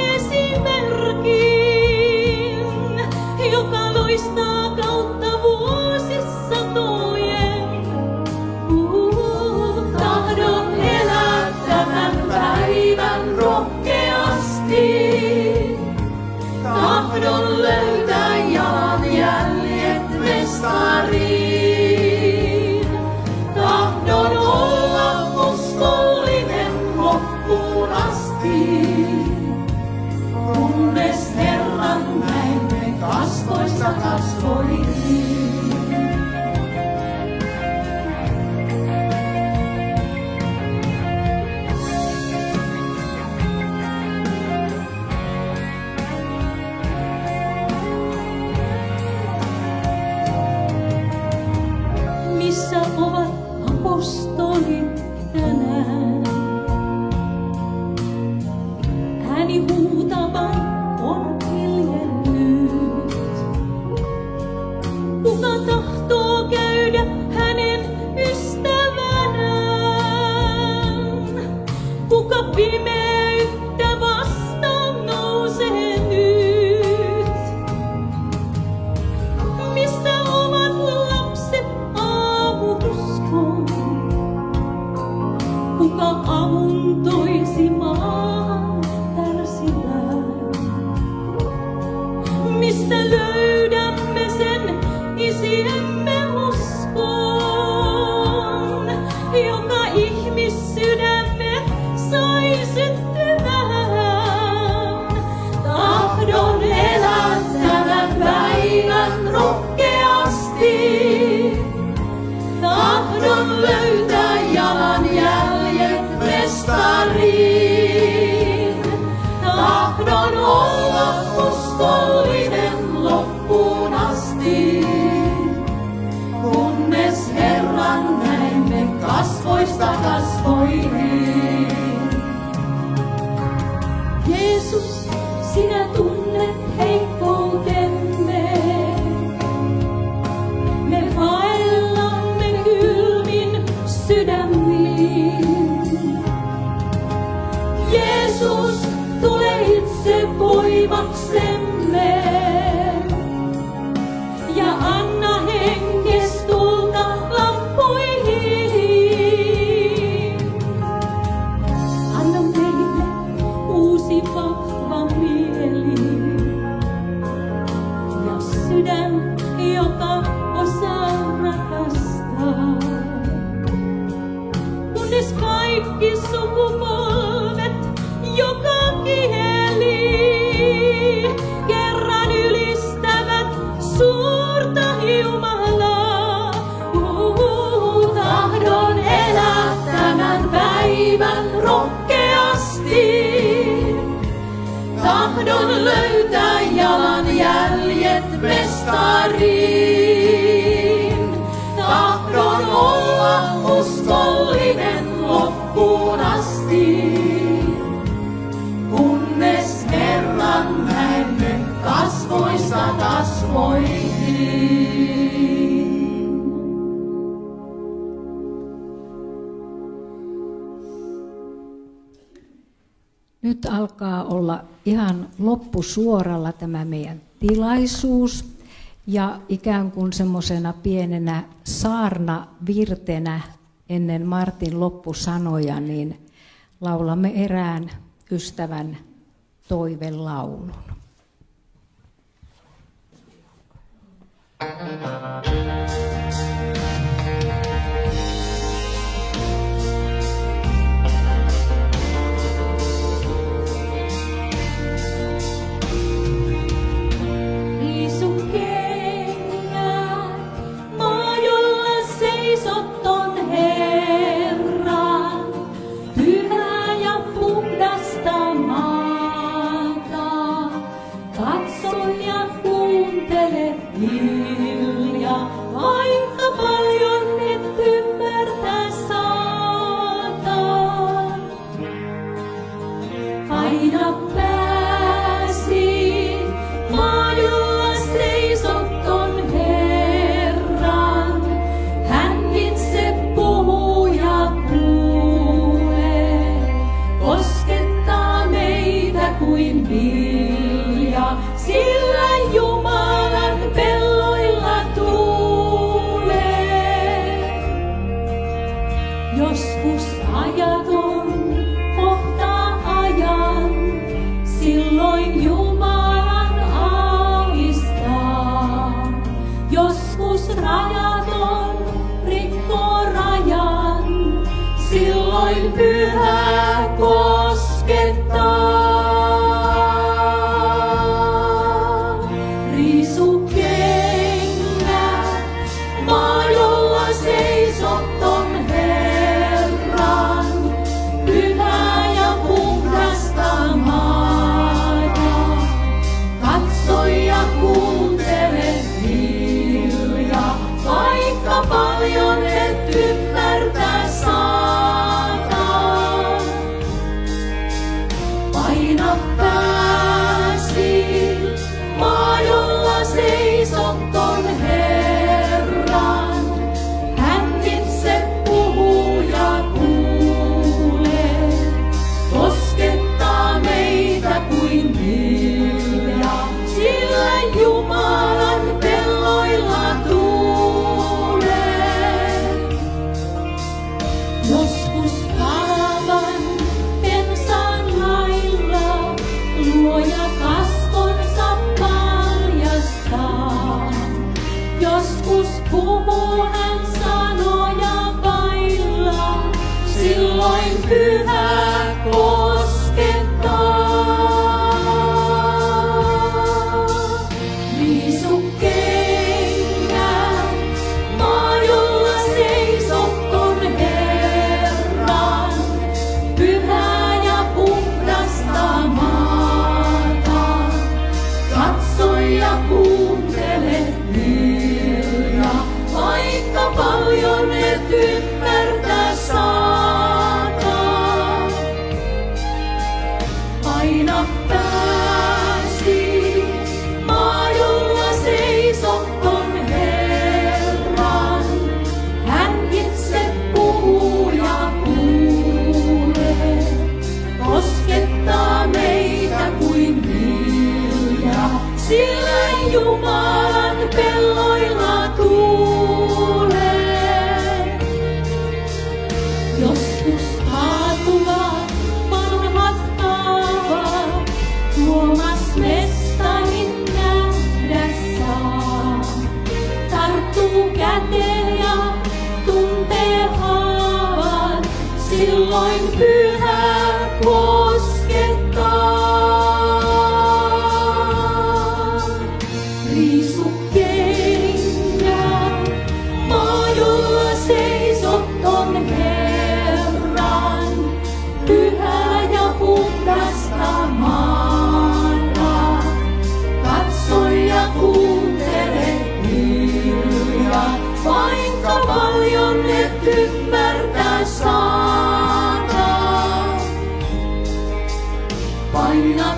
esimerkin, joka loistaa kautta vuosisatojen. Uh, tahdon elää tämän päivän rohkeasti. Tahdon löytää jalanjäljet mestariin. Tahdon olla uskollinen loppuun asti. Kunnes Herran näemme kasvoista kasvoihin. Missä ovat apostolit tänään? Ääni huutavan on hiljennyt. Kuka tahtoo käydä hänen ystävänään? Kuka pimeyttä vastaan nousee nyt? Missä ovat lapset aamuuskon? Kuka avun toisi maan kärsivään? Mistä löydämme sen isiemme uskon, joka ihmissydämme sai syttymään? Tahdon elää tämän päivän rohkeasti. Tahdon löytää jalanjäljet mestariin. Tahdon olla uskollinen loppuun asti. Kunnes Herran näemme kasvoista kasvoihin. Jeesus, sinä tunnet heikkoutemme. Me vaellamme kylmin sydämin. Jeesus, tule itse voimaksemme ja anna henkes tulta lampuihin. Anna meille uusi vahva mieli ja sydän, joka osaa rakastaa. Kunnes kaikki sukupolvet, joka kieli, kerran ylistävät suurta Jumalaa. Uh, tahdon elää tämän päivän rohkeasti. Tahdon löytää jalanjäljet mestariin. Tahdon olla uskollinen loppuun asti. Kunnes Herran näemme kasvoista kasvoihin. Nyt alkaa olla ihan loppusuoralla tämä meidän tilaisuus. Ja ikään kuin semmoisena pienenä saarnavirtenä ennen Martin loppusanoja, niin laulamme erään ystävän toivelaulun. Hiljaa pyhä koskettaa. Riisu kengät, maa jolla seisot on Herran, pyhää ja puhdasta maata. Katso ja kuuntele hiljaa, vaikka paljon et ymmärtää saataan. Paina pääsi, maa jolla seisot on Herran. Hän itse puhuu ja kuulee, koskettaa meitä kuin hiljaa, sillä Jumalan pelloilla tuulee. Joskus haavan pensaan lailla luoja kasvonsa paljastaa. Joskus puhuu hän sanoja vailla, silloin pyhä koskettaa. Riisu kengät, maa jolla seisot on Herran, pyhää ja puhdasta maata. Katso ja kuuntele hiljaa, vaikka paljon et ymmärtää saataan. Paina pääsi, maa jolla seisot on Herran. Hän itse puhuu ja kuulee, koskettaa meitä kuin hiljaa, sillä Jumalan pelloilla tuulee. Joskus kaatuvat vanhat kaavat, Tuomas mestarin nähdä saa. Tarttuu käteen ja tuntee haavat, silloin pyhä koskettaa. Riisu kengät, maa jolla seisot on Herran, pyhää ja puhdasta maata. Katso ja kuuntele hiljaa, vaikka paljon et ymmärtää saataan. Paina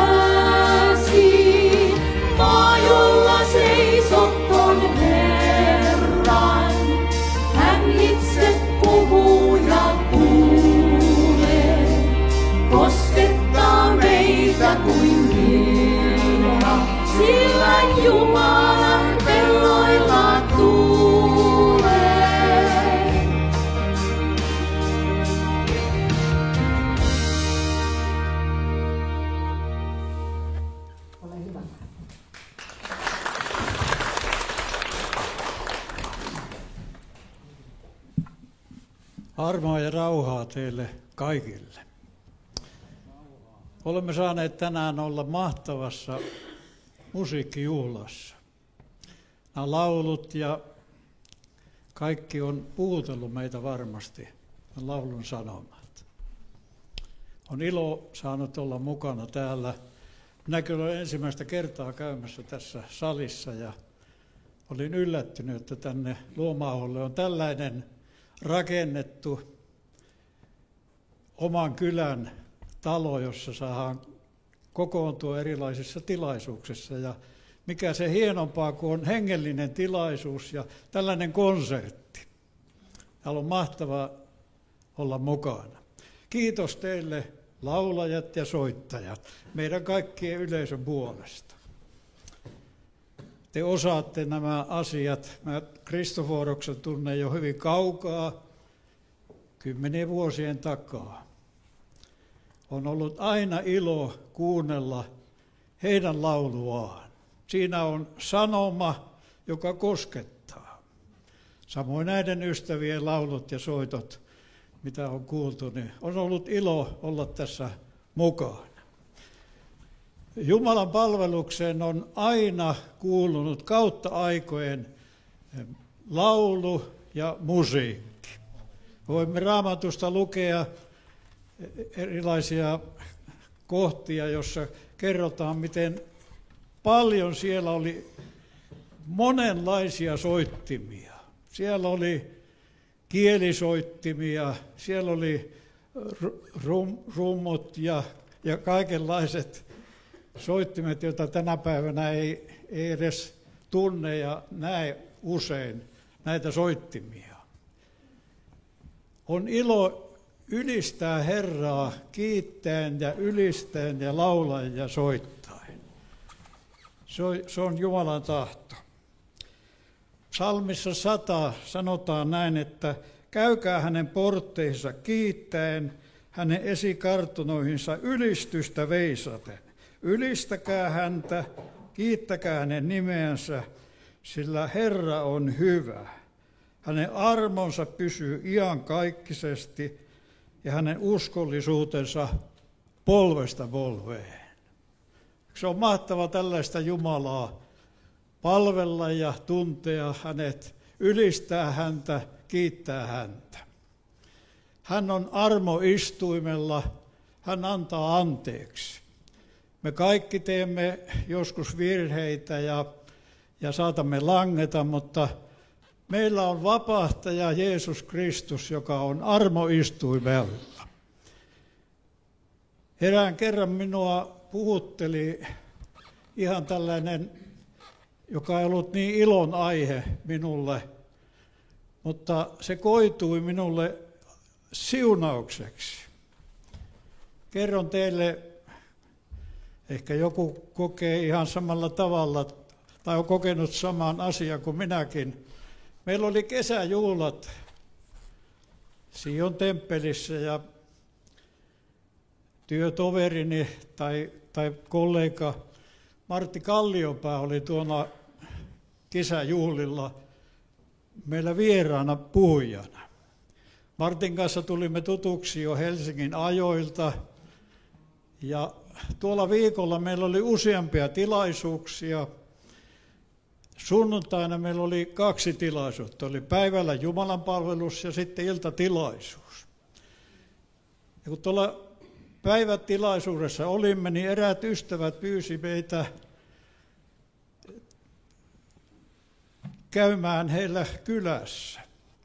pääsi, maa jolla seisot on Herran. Hän itse puhuu ja kuulee, koskettaa meitä kuin hiljaa, sillä Jumalan pelloilla tuulee. Ole hyvä. Armoa ja rauhaa teille kaikille. Olemme saaneet tänään olla mahtavassa musiikkijuhlassa. Nämä laulut ja kaikki on puhutellut meitä varmasti, laulun sanomat. On ilo saanut olla mukana täällä. Minä kyllä olen ensimmäistä kertaa käymässä tässä salissa ja olin yllättynyt, että tänne Luomaaholle on tällainen rakennettu oman kylän talo, jossa saadaan kokoontua erilaisissa tilaisuuksissa. Ja mikä se hienompaa kuin on hengellinen tilaisuus ja tällainen konsertti. Täällä on mahtavaa olla mukana. Kiitos teille laulajat ja soittajat meidän kaikkien yleisön puolesta. Te osaatte nämä asiat. Mä Kristoforoksen tunnen jo hyvin kaukaa, kymmenien vuosien takaa. On ollut aina ilo kuunnella heidän lauluaan. Siinä on sanoma, joka koskettaa. Samoin näiden ystävien laulut ja soitot mitä on kuultu, niin on ollut ilo olla tässä mukana. Jumalan palvelukseen on aina kuulunut kautta aikojen laulu ja musiikki. Voimme Raamatusta lukea erilaisia kohtia, joissa kerrotaan, miten paljon siellä oli monenlaisia soittimia. Siellä oli kielisoittimia, siellä oli rum, rummut ja, ja kaikenlaiset soittimet, joita tänä päivänä ei, ei edes tunne ja näe usein näitä soittimia. On ilo ylistää Herraa kiittäen ja ylistäen ja laulaen ja soittaen. Se on, se on Jumalan tahto. Psalmissa sata sanotaan näin, että käykää hänen portteihinsa kiittäen, hänen esikartanoihinsa ylistystä veisaten. Ylistäkää häntä, kiittäkää hänen nimeänsä, sillä Herra on hyvä. Hänen armonsa pysyy iankaikkisesti ja hänen uskollisuutensa polvesta polveen. Se on mahtava tällaista Jumalaa palvella ja tuntea hänet, ylistää häntä, kiittää häntä. Hän on armoistuimella, hän antaa anteeksi. Me kaikki teemme joskus virheitä ja, ja saatamme langeta, mutta meillä on vapahtaja Jeesus Kristus, joka on armoistuimella. Erään kerran minua puhutteli ihan tällainen, joka ei ollut niin ilon aihe minulle, mutta se koitui minulle siunaukseksi. Kerron teille, ehkä joku kokee ihan samalla tavalla tai on kokenut saman asian kuin minäkin. Meillä oli kesäjuhlat Sion temppelissä ja työtoverini tai, tai kollega Martti Kalliopää oli tuona kesäjuhlilla meillä vieraana puhujana. Martin kanssa tulimme tutuksi jo Helsingin ajoilta ja tuolla viikolla meillä oli useampia tilaisuuksia. Sunnuntaina meillä oli kaksi tilaisuutta. Oli päivällä jumalanpalvelus ja sitten iltatilaisuus. Ja kun tuolla päivätilaisuudessa olimme, niin eräät ystävät pyysi meitä käymään heillä kylässä.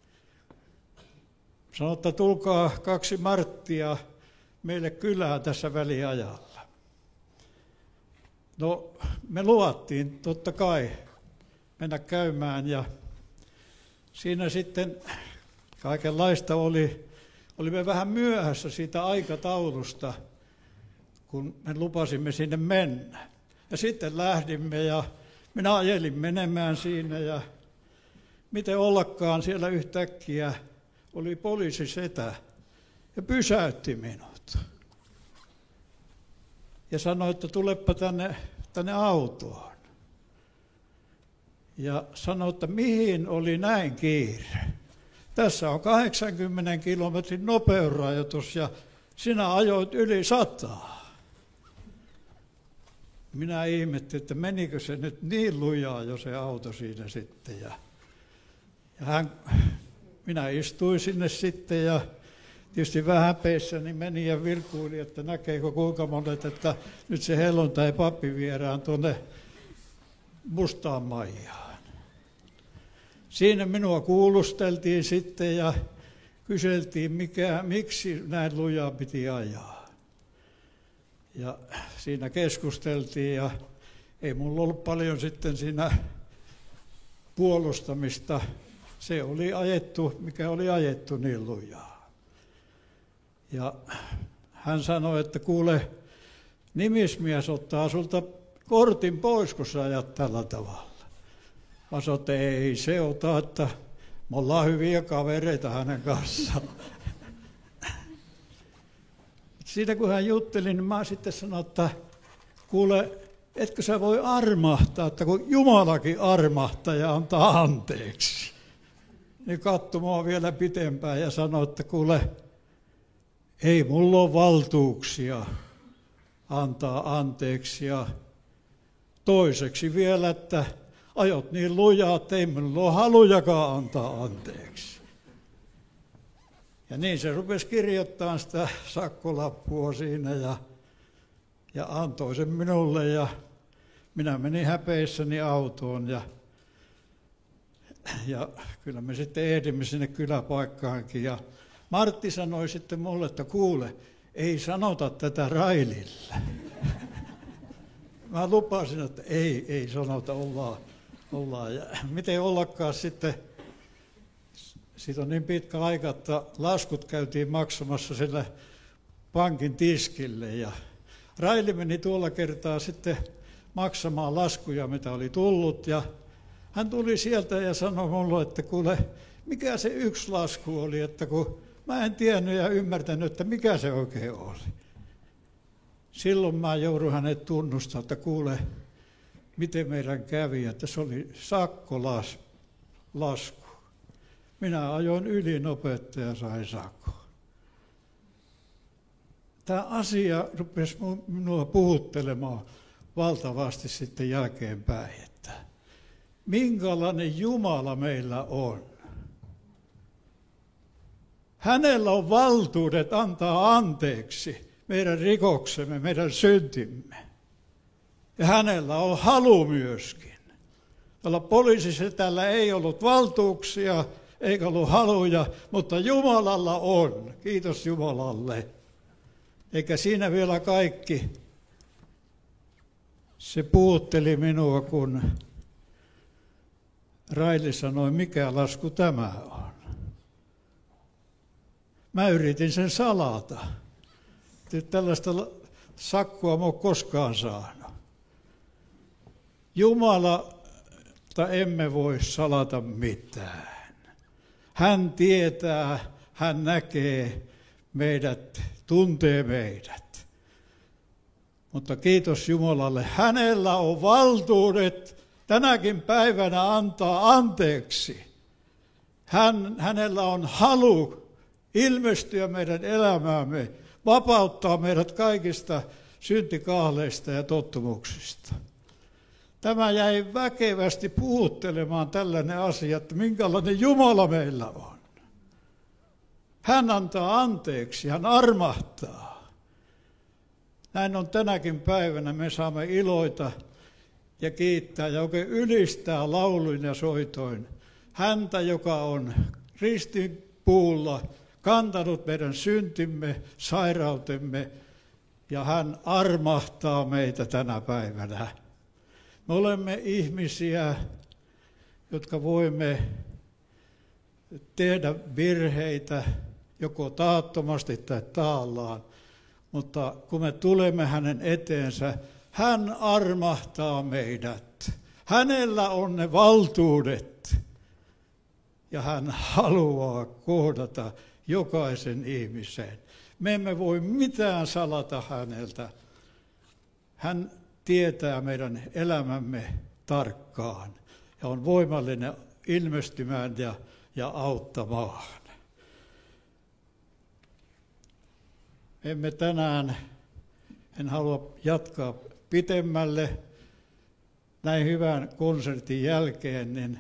Sanoi, että tulkaa kaksi Marttia meille kylään tässä väliajalla. No, me luvattiin totta kai mennä käymään ja siinä sitten kaikenlaista oli. Olimme vähän myöhässä siitä aikataulusta, kun me lupasimme sinne mennä. Ja sitten lähdimme ja minä ajelin menemään siinä ja miten ollakaan siellä yhtäkkiä oli poliisisetä ja pysäytti minut. Ja sanoi, että tulepa tänne, tänne autoon. Ja sanoi, että mihin oli näin kiire. Tässä on kahdeksankymmentä kilometrin nopeusrajoitus ja sinä ajoit yli sataa. Minä ihmettelin, että menikö se nyt niin lujaa jo se auto siinä sitten. Ja, ja hän, minä istuin sinne sitten ja tietysti vähän häpeissäni meni ja vilkuili, että näkeekö kuinka monet, että nyt se helluntai pappi viedään tuonne Mustaan Maijaan. Siinä minua kuulusteltiin sitten ja kyseltiin, mikä, miksi näin lujaa piti ajaa. Ja siinä keskusteltiin ja ei mulla ollut paljon sitten siinä puolustamista. Se oli ajettu, mikä oli ajettu niin lujaa. Ja hän sanoi, että kuule, nimismies ottaa sulta kortin pois, kun sä ajat tällä tavalla. Mä sanoin, että ei se ota, että me ollaan hyviä kavereita hänen kanssaan. Siitä kun hän jutteli, niin mä sitten sanoin, että kuule, etkö sä voi armahtaa, että kun Jumalakin armahtaa ja antaa anteeksi. Niin katsoi mua vielä pitempään ja sanoi, että kuule, ei mulla ole valtuuksia antaa anteeksi. Ja toiseksi vielä, että ajot niin lujaa, että ei minulla ole halujakaan antaa anteeksi. Ja niin se rupesi kirjoittamaan sitä sakkolappua siinä ja, ja antoi sen minulle. Ja minä menin häpeissäni autoon ja, ja kyllä me sitten ehdimme sinne kyläpaikkaankin. Ja Martti sanoi sitten mulle, että kuule, ei sanota tätä Railille. Mä lupasin, että ei, ei sanota, ollaan. ollaan. Ja miten ollakaan sitten, siitä on niin pitkä aika, että laskut käytiin maksamassa sillä pankin tiskille. Ja Raili meni tuolla kertaa sitten maksamaan laskuja, mitä oli tullut. Ja hän tuli sieltä ja sanoi mulle, että kuule, mikä se yksi lasku oli, että kun mä en tiennyt ja ymmärtänyt, että mikä se oikein oli. Silloin mä joudun hänet tunnustamaan, että kuule, miten meidän kävi, että se oli sakkolasku. Minä ajoin ylinopeutta ja sain sakon. Tämä asia rupesi minua puhuttelemaan valtavasti sitten jälkeenpäin, että minkälainen Jumala meillä on. Hänellä on valtuudet antaa anteeksi meidän rikoksemme, meidän syntimme. Ja hänellä on halu myöskin. Tällä poliisisetällä ei ollut valtuuksia eikä ollut haluja, mutta Jumalalla on. Kiitos Jumalalle. Eikä siinä vielä kaikki. Se puhutteli minua, kun Raili sanoi, mikä lasku tämä on. Mä yritin sen salata. Tällaista sakkoa mä oon koskaan saanut. Jumalasta emme voi salata mitään. Hän tietää, hän näkee meidät, tuntee meidät. Mutta kiitos Jumalalle, hänellä on valtuudet tänäkin päivänä antaa anteeksi. Hän, hänellä on halu ilmestyä meidän elämäämme, vapauttaa meidät kaikista syntikahleista ja tottumuksista. Tämä jäi väkevästi puhuttelemaan tällainen asia, että minkälainen Jumala meillä on. Hän antaa anteeksi, hän armahtaa. Näin on tänäkin päivänä, me saamme iloita ja kiittää ja oikein ylistää lauluin ja soitoin häntä, joka on ristinpuulla kantanut meidän syntimme, sairautemme, ja hän armahtaa meitä tänä päivänä. Me olemme ihmisiä, jotka voimme tehdä virheitä, joko tahattomasti tai tahallaan, mutta kun me tulemme hänen eteensä, hän armahtaa meidät. Hänellä on ne valtuudet, ja hän haluaa kohdata jokaisen ihmisen. Me emme voi mitään salata häneltä. Hän tietää meidän elämämme tarkkaan ja on voimallinen ilmestymään ja, ja auttamaan. Emme tänään, en halua jatkaa pitemmälle, näin hyvän konsertin jälkeen, niin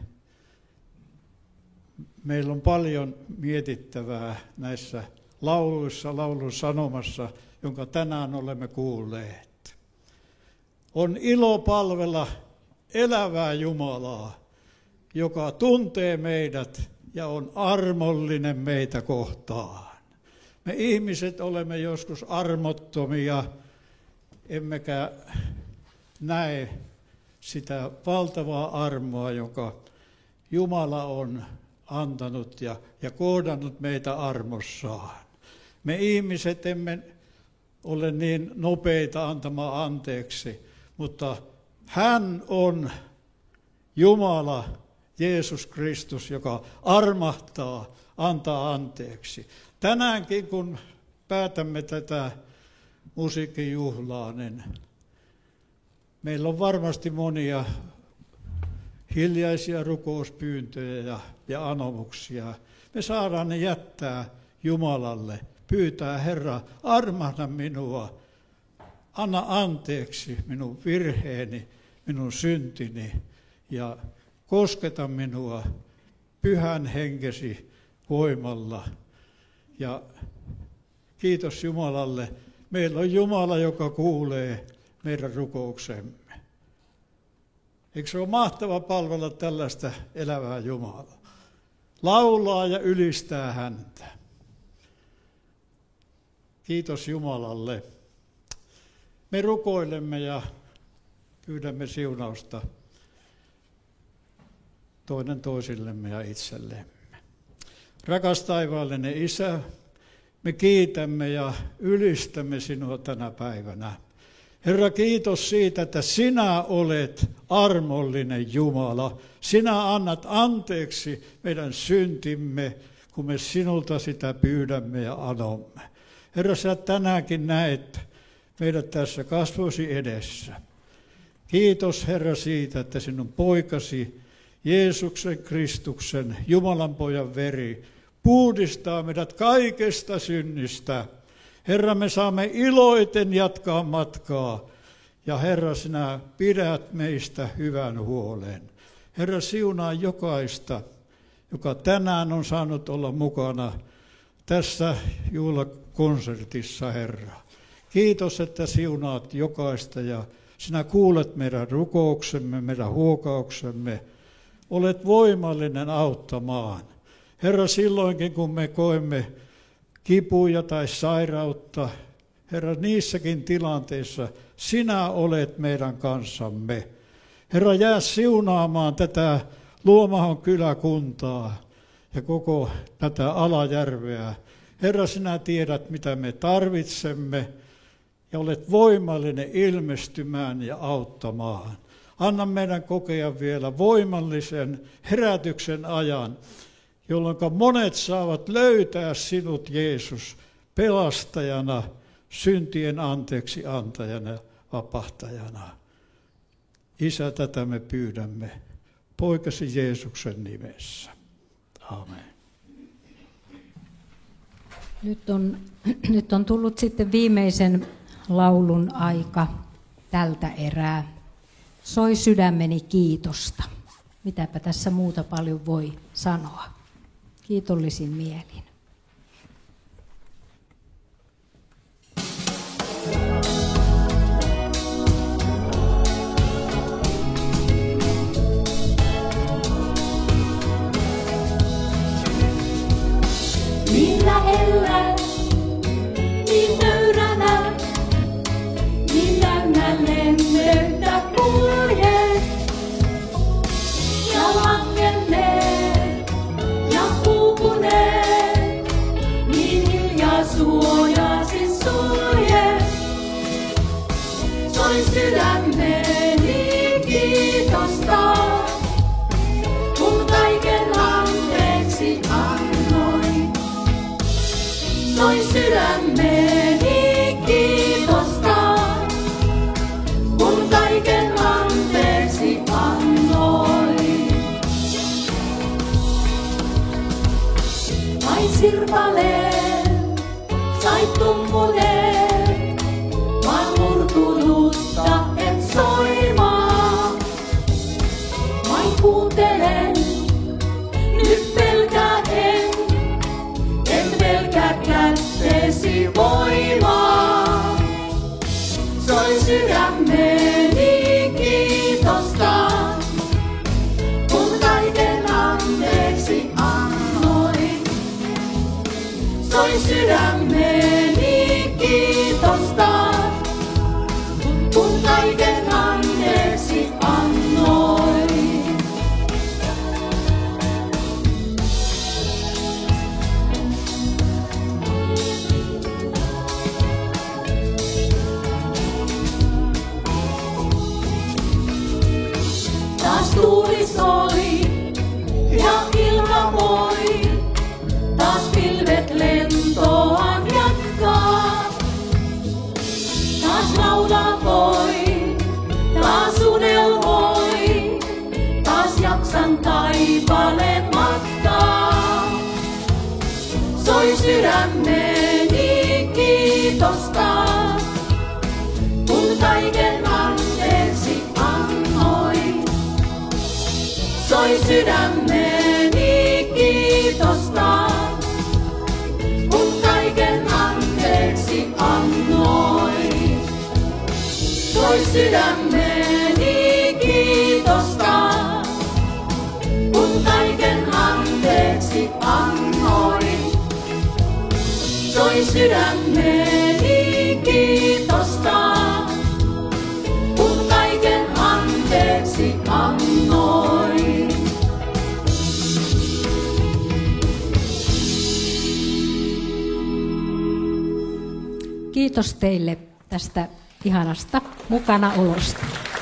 meillä on paljon mietittävää näissä lauluissa, laulun sanomassa, jonka tänään olemme kuulleet. On ilo palvella elävää Jumalaa, joka tuntee meidät ja on armollinen meitä kohtaan. Me ihmiset olemme joskus armottomia, emmekä näe sitä valtavaa armoa, joka Jumala on antanut ja, ja kohdannut meitä armossaan. Me ihmiset emme ole niin nopeita antamaan anteeksi, mutta hän on Jumala, Jeesus Kristus, joka armahtaa, antaa anteeksi. Tänäänkin kun päätämme tätä musiikkijuhlaa, niin meillä on varmasti monia hiljaisia rukouspyyntöjä ja, ja anomuksia. Me saadaan ne jättää Jumalalle pyytää, Herra, armahda minua, anna anteeksi minun virheeni, minun syntini ja kosketa minua pyhän henkesi voimalla. Ja kiitos Jumalalle, meillä on Jumala, joka kuulee meidän rukouksemme. Eikö se ole mahtava palvella tällaista elävää Jumalaa? Laulaa ja ylistää häntä. Kiitos Jumalalle. Me rukoilemme ja pyydämme siunausta toinen toisillemme ja itsellemme. Rakas taivaallinen Isä, me kiitämme ja ylistämme sinua tänä päivänä. Herra, kiitos siitä, että sinä olet armollinen Jumala. Sinä annat anteeksi meidän syntimme, kun me sinulta sitä pyydämme ja anomme. Herra, sä tänäänkin näet meidät tässä kasvosi edessä. Kiitos Herra siitä, että sinun poikasi Jeesuksen Kristuksen, Jumalan pojan veri, puhdistaa meidät kaikesta synnistä. Herra, me saamme iloiten jatkaa matkaa. Ja Herra, sinä pidät meistä hyvän huolen. Herra, siunaa jokaista, joka tänään on saanut olla mukana tässä juhlakonsertissa, Herra. Kiitos, että siunaat jokaista ja sinä kuulet meidän rukouksemme, meidän huokauksemme. Olet voimallinen auttamaan. Herra, silloinkin kun me koemme kipuja tai sairautta, Herra, niissäkin tilanteissa sinä olet meidän kanssamme. Herra, jää siunaamaan tätä Luomahon kyläkuntaa ja koko tätä Alajärveä. Herra, sinä tiedät, mitä me tarvitsemme ja olet voimallinen ilmestymään ja auttamaan. Anna meidän kokea vielä voimallisen herätyksen ajan, jolloin monet saavat löytää sinut, Jeesus, pelastajana, syntien anteeksi antajana, vapahtajana. Isä, tätä me pyydämme poikasi Jeesuksen nimessä. Amen. Nyt on, nyt on tullut sitten viimeisen laulun aika tältä erää. Soi sydämeni kiitosta. Mitäpä tässä muuta paljon voi sanoa. Kiitollisin mielin. Niin lähellä, niin nöyränä, niin täynnä lennöitä kuljet. Ja langenneet ja uupuneet, niin hiljaa suojasi sulje. Soi sydämeni kiitosta, kun kaiken anteeksi annoin. Soi sydämeni kiitosta, kun kaiken anteeksi annoin. Vain sirpaleen sait tummuneet, vaan murtunutta et soimaa. Vain kuuntelen, nyt pelkää en, en pelkää kättesi voimaa. Soi sydämeni kiitosta, kun kaiken anteeksi annoin. Soi sydämeni kiitosta, kun kaiken anteeksi annoin. Taas tuuli soi ja ilma moi, taas pilvet lentoaan jatkaa. Taas laulaa voi, taas unelmoi, taas jaksan taivaleen matkaa. Soi sydämeni Soi sydämeni kiitosta, kun kaiken anteeksi annoin. Soi sydämeni kiitosta, kun kaiken anteeksi annoin. Soi sydämeni kiitosta, kun kaiken anteeksi annoin. Kiitos teille tästä ihanasta mukanaolosta.